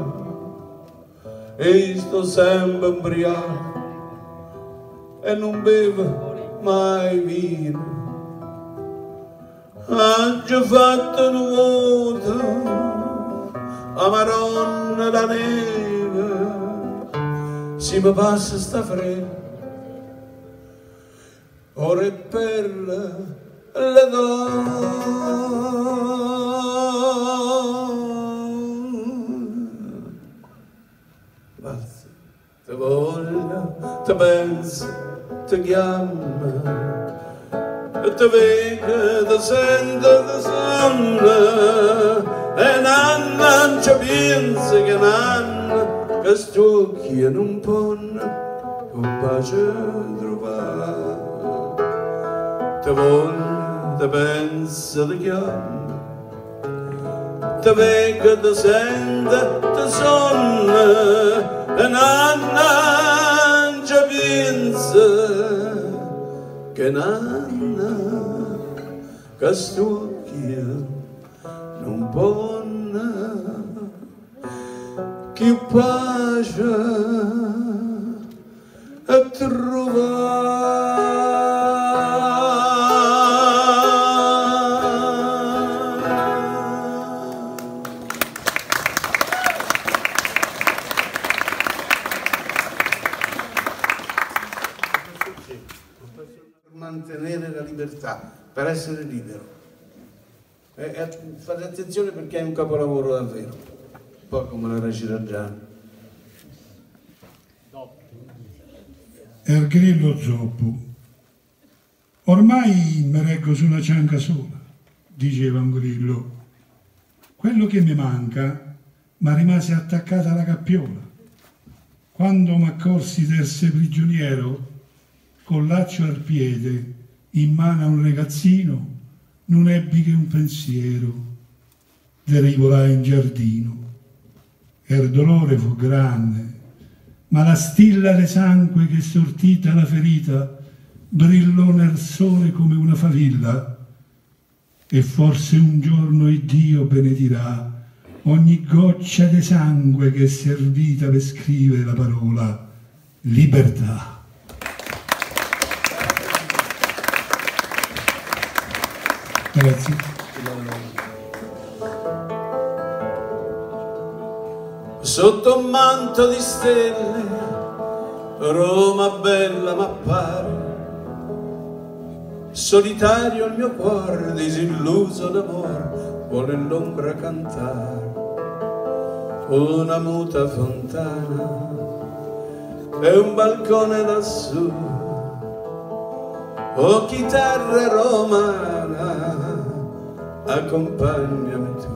e sto sempre ubriaco e non bevo mai vino. Ha già fatto nuoto a Maronna da neve, si mi passa sta fredda, ora è per le donne. Basta, te voglio, te penso, te chiama, e te vedo, te sento, te sonno, e nanna non ci pensa che nanna, che sti occhi non ponno, con pace trovare. Te voglio, te penso, te chiamo, te vedo, te sento, te sonno, e nanna non ci pensa che nanna, che sti occhi non ponno, che pace a trovare. Mantenere la libertà, per essere libero. E, e fate attenzione perché è un capolavoro davvero, un po' come la recita Gianni. E al grillo zoppo, ormai mi reggo su una cianca sola, diceva un grillo. Quello che mi manca mi rimase attaccata alla cappiola. Quando mi accorsi d'essere prigioniero, col laccio al piede, in mano a un ragazzino, non ebbi che un pensiero, derivolai in giardino. Er dolore fu grande, ma la stilla de sangue che sortita la ferita brillò nel sole come una favilla, e forse un giorno Iddio benedirà ogni goccia di sangue che è servita per scrivere la parola libertà. Grazie. Sotto un manto di stelle, Roma bella m'appare, solitario il mio cuore, disilluso d'amor, vuole l'ombra cantare. Una muta fontana e un balcone lassù, oh chitarra romana, accompagnami tu.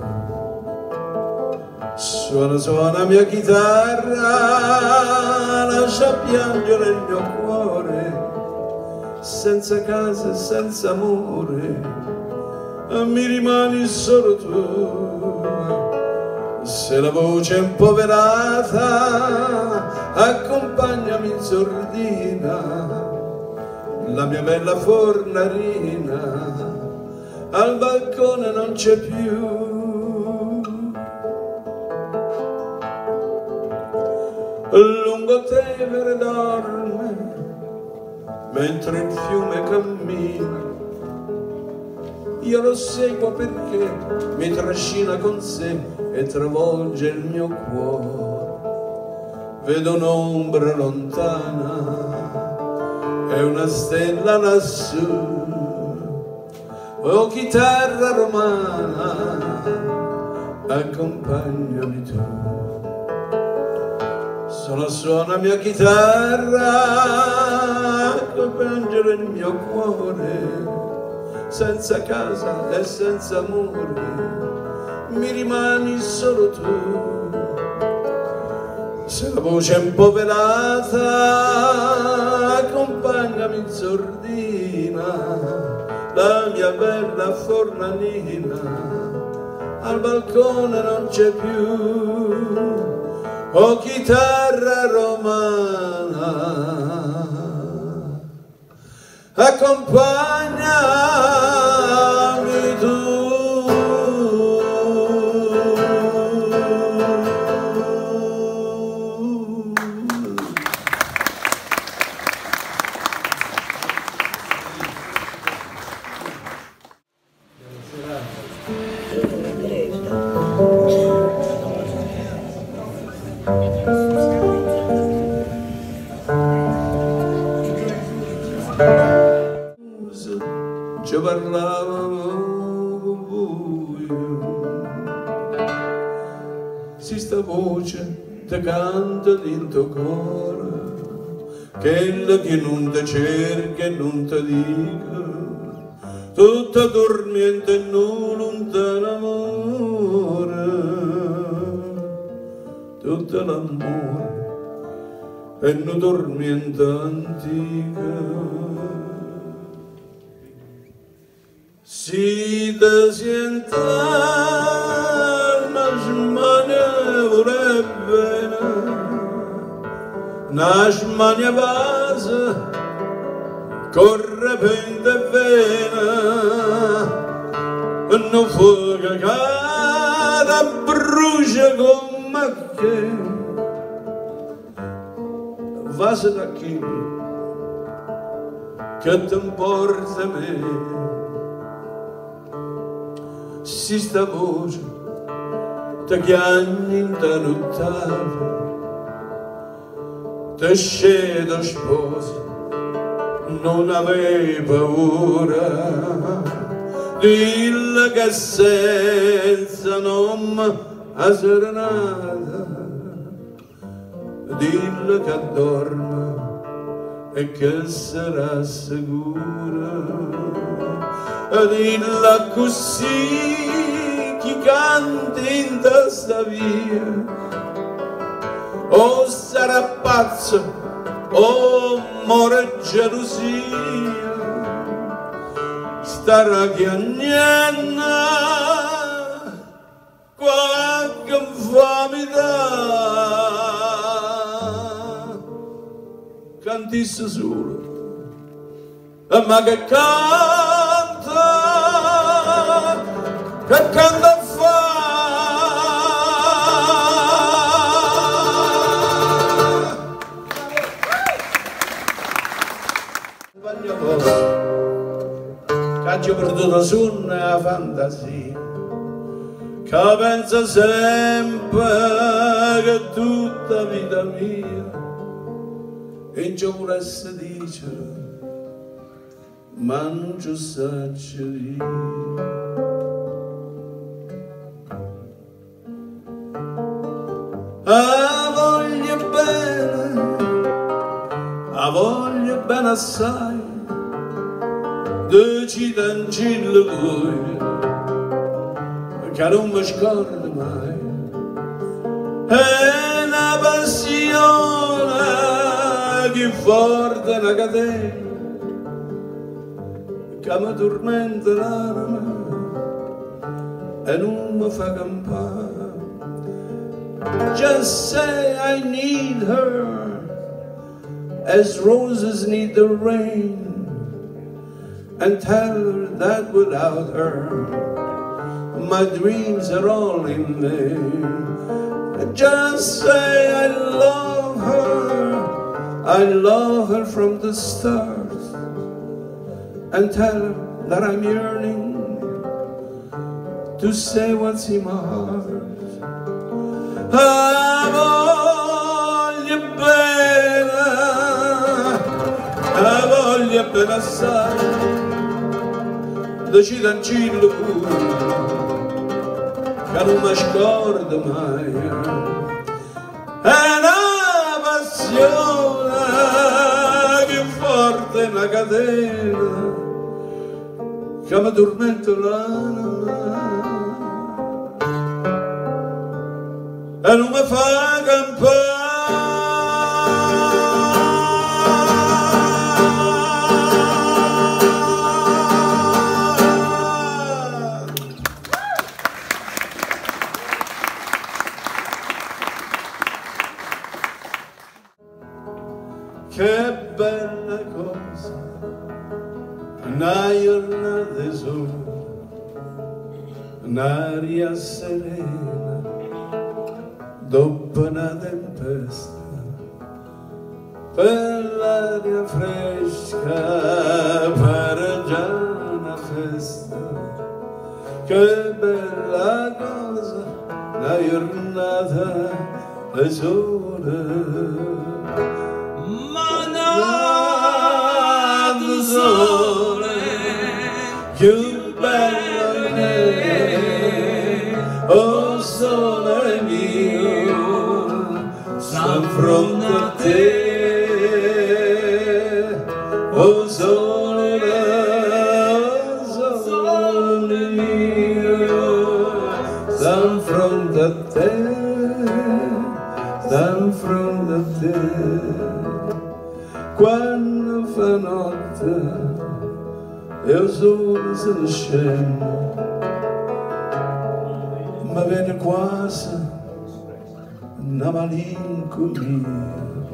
Suona, suona mia chitarra, lascia piangere il mio cuore, senza casa e senza amore, mi rimani solo tu. Se la voce è impoverata, accompagnami in sordina, la mia bella fornarina al balcone non c'è più. Lungo Tevere dorme mentre il fiume cammina, io lo seguo perché mi trascina con sé e travolge il mio cuore. Vedo un'ombra lontana e una stella lassù, oh chitarra romana, accompagnami tu. Suona, suona mia chitarra, accompagnare il mio cuore, senza casa e senza amore, mi rimani solo tu. Se la voce è impoverata, accompagnami in sordina, la mia bella fornalina al balcone non c'è più, oh chitarra romana, accompagnami tu. Ci parlavamo con buio, si sta voce te canta dentro cuore, quella che non te cerca e non te dica, tutta dormiente e non lontano amore, tutto l'amore e non dormiente antica. Si te sienta una smania vorrebbe, una smania base, corre pente e vena, non fuoca cara brucia come che, vase da chi che ti importa me. Si sta voce te chiagni in te nottava, te scedo sposa, non avevi paura, dille che senza nome a serenata, dille che dorme e che sarà sicura. Dilla così chi canti in testa via, o sarà pazzo o more gelosia, terra chiagnana, qualche infamità, cantisse solo, ma che canta, che canta fa. Caccio perduto la sonno e la fantasia, che pensa sempre che tutta vita mia in ciò volesse dire, ma non ci saccio dire. A voglia bene, a voglia bene assai, decida in giro lui, che non mi scordo mai. È una passione che forte una catena, che mi tormenta l'anima e non mi fa campare. Just say I need her as roses need the rain, and tell her that without her my dreams are all in vain. Just say I love her, I love her from the start, and tell her that I'm yearning to say what's in my heart. A voglia bene, a voglia bene assai, decida in giro pure, che non mi scordo mai. È una passione più forte una catena, che mi tormenta l'anima e non mi fa campare. Che bella cosa, una giornata di sole, un'aria serena, dopo una tempesta, per l'aria fresca, per già una festa. Che bella cosa, una giornata di sole. Mannato sole, più bello è, oh sole mio, sto fronte a te, oh sole, oh sole mio, sto fronte a te, sto fronte a te. Quando fa notte e il sole se ne scende, ma viene quasi una malinconia.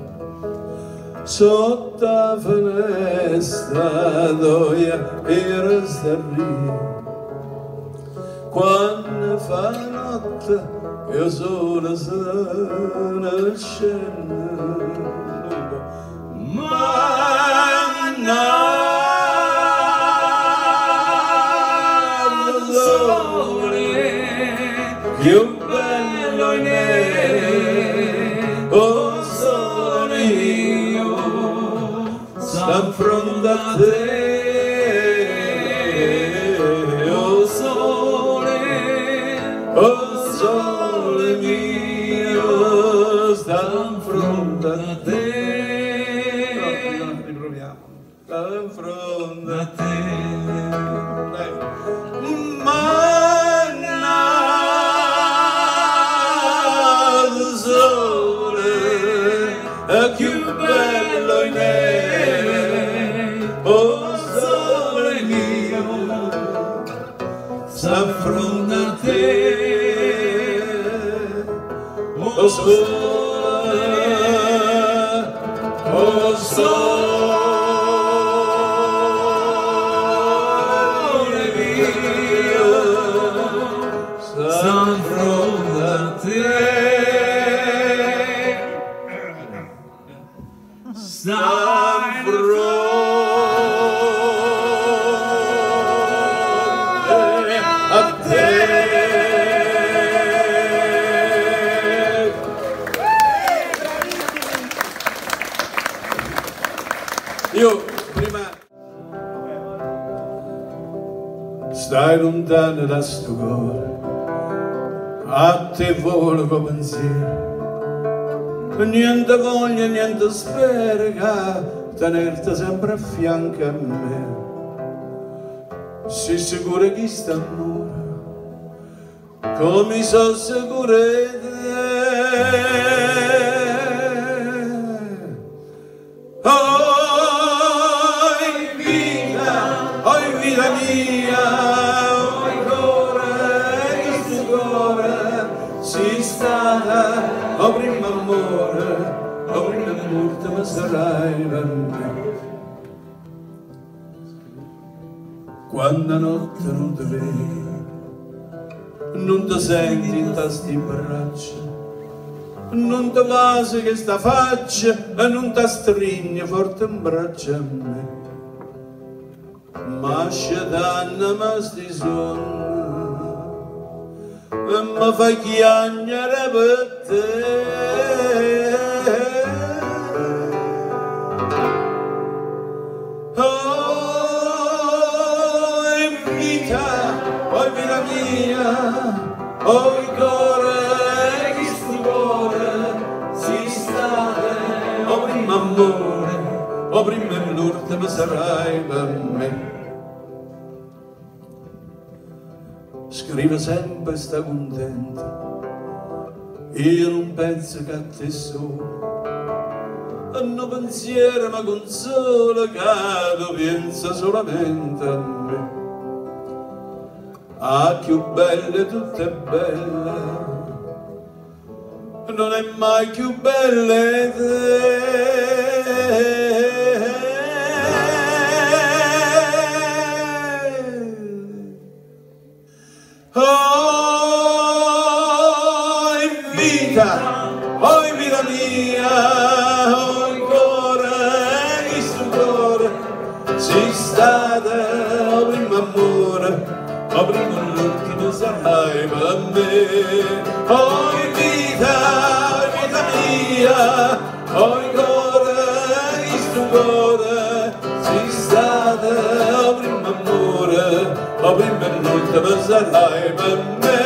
Sotto la finestra dove era sterria, quando fa notte e il sole se ne scende. Mannato sole, più bello in me, oh sole mio, sto fronte a te, oh sole, oh sole mio, sto fronte a te. In fronte a te, mannato sole, è più bello in me, oh sole mio, oh sole, oh sole mio, sarò da te. Io prima stai lontano da sto cuore, a te volo come pensiero, niente voglia, niente spera che tenerti sempre a fianco a me. Sei sicura che sta amore, come sono sicura di te. Vita mia, oi cuore, questo cuore, si stata, o prima amore, o prima morte, ma sarai per me. Quando notte non ti vedi, non ti senti in tasti braccia, non ti vasi che sta faccia e non ti stringe forte in braccia a me. Ma scedanno ma sti sonno e mi fa chiagnare per te. Oh, vita, oh vita mia, oh cuore, questo cuore, si state, oh prima amore, oh prima l'ultima sarai per me. Scrive sempre sta contenta, io non penso che a te solo, hanno pensiero ma consola che tu pensa solamente a me. Ah, più belle, tutte belle, non è mai più belle te. Oh vita mia, oh cuore, questo cuore, sei stata, oh prima amore, oh prima l'ultimo sarai per me. Oh vita, oh vita mia, oh cuore, questo cuore, sei stata, oh prima amore, oh prima l'ultimo sarai per me.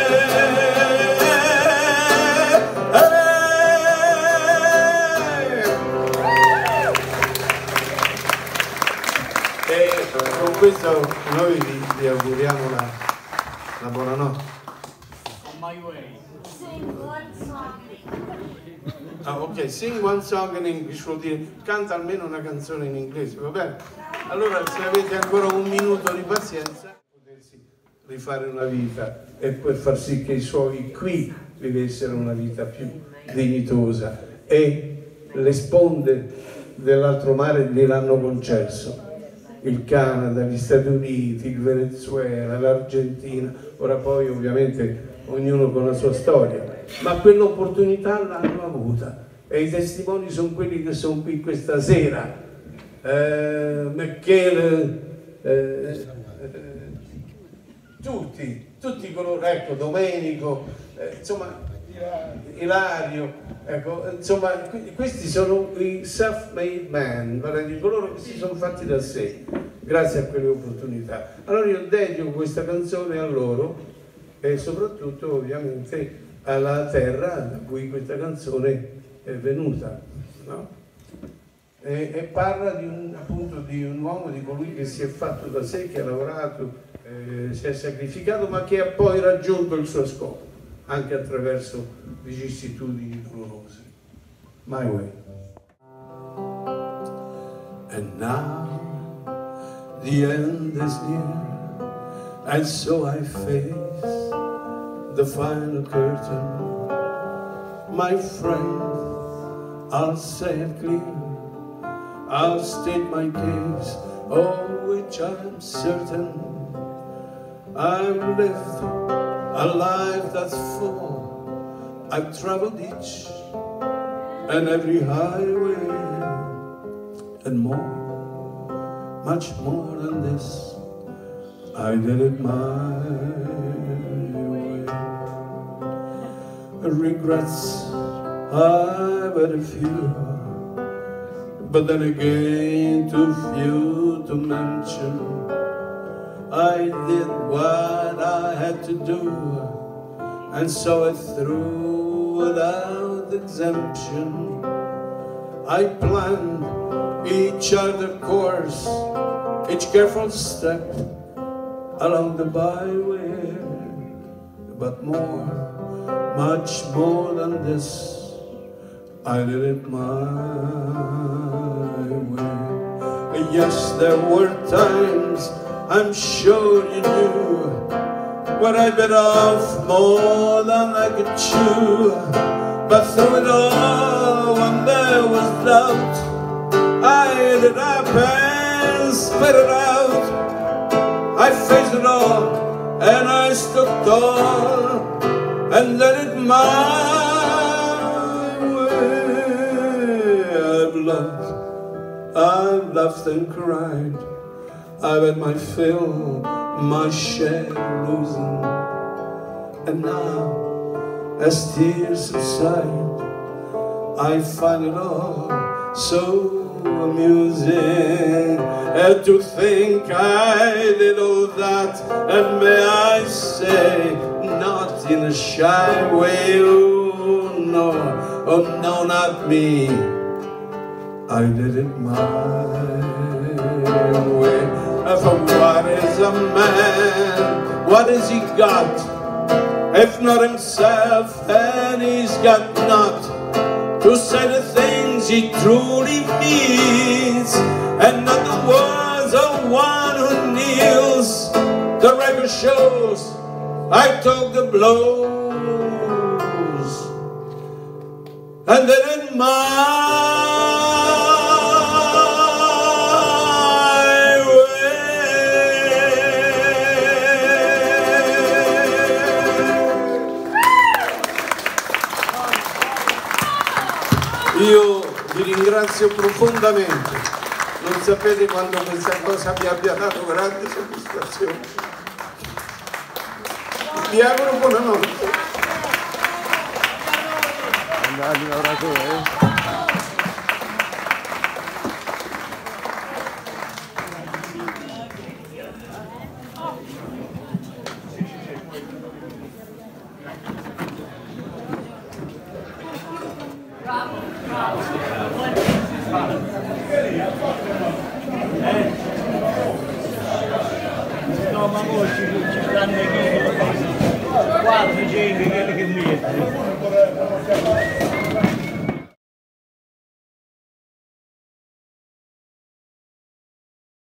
Con questo noi vi, vi auguriamo la, la buonanotte. On my way. Sing one song. Ah, ok, sing one song in English vuol dire canta almeno una canzone in inglese, va bene? Allora se avete ancora un minuto di pazienza, potersi rifare una vita e per far sì che i suoi qui vivessero una vita più dignitosa, e le sponde dell'altro mare gliel'hanno concesso. Il Canada, gli Stati Uniti, il Venezuela, l'Argentina, ora poi ovviamente ognuno con la sua storia, ma quell'opportunità l'hanno avuta e i testimoni sono quelli che sono qui questa sera. Eh, Michele, eh, eh, tutti, tutti coloro, ecco, Domenico, eh, insomma, Ilario, ecco, insomma, questi sono i self-made man, vale di coloro che si sono fatti da sé, grazie a quelle opportunità. Allora io dedico questa canzone a loro e soprattutto ovviamente alla terra da cui questa canzone è venuta, no? E, e parla di un, appunto di un uomo, di colui che si è fatto da sé, che ha lavorato, eh, si è sacrificato, ma che ha poi raggiunto il suo scopo anche attraverso vicissitudini dolorose. My way. And now the end is near, and so I face the final curtain. my friend, I'll say it clear. I'll state my case, of which I'm certain. I've lived a life that's full. I've traveled each and every highway, and more, much more than this, I did it my way. Regrets, I've had a few, but then again too few to mention. I did what I had to do and saw it through without exemption. I planned each other course, each careful step along the byway, but more, much more than this, I did it my way. Yes, there were times, I'm sure you knew, when I bit off more than I could chew. But through it all, when there was doubt, I ate it up and spit it out. I faced it all, and I stood tall, and did it my way. I've loved, I've laughed and cried, I've had my fill, my share losing, and now, as tears subside, I find it all so amusing. And to think I did all that, and may I say, not in a shy way, oh no, oh no, not me, I did it my way. For what is a man, what has he got, if not himself, and he's got not to say the things he truly means, and not the words of one who kneels. The record shows I took the blows, and then in my Io vi ringrazio profondamente, non sapete quanto questa cosa mi abbia dato grande soddisfazione. Vi auguro buonanotte. Andate un abrazo, eh? No, ma voi ci stanno che quattro gente che mi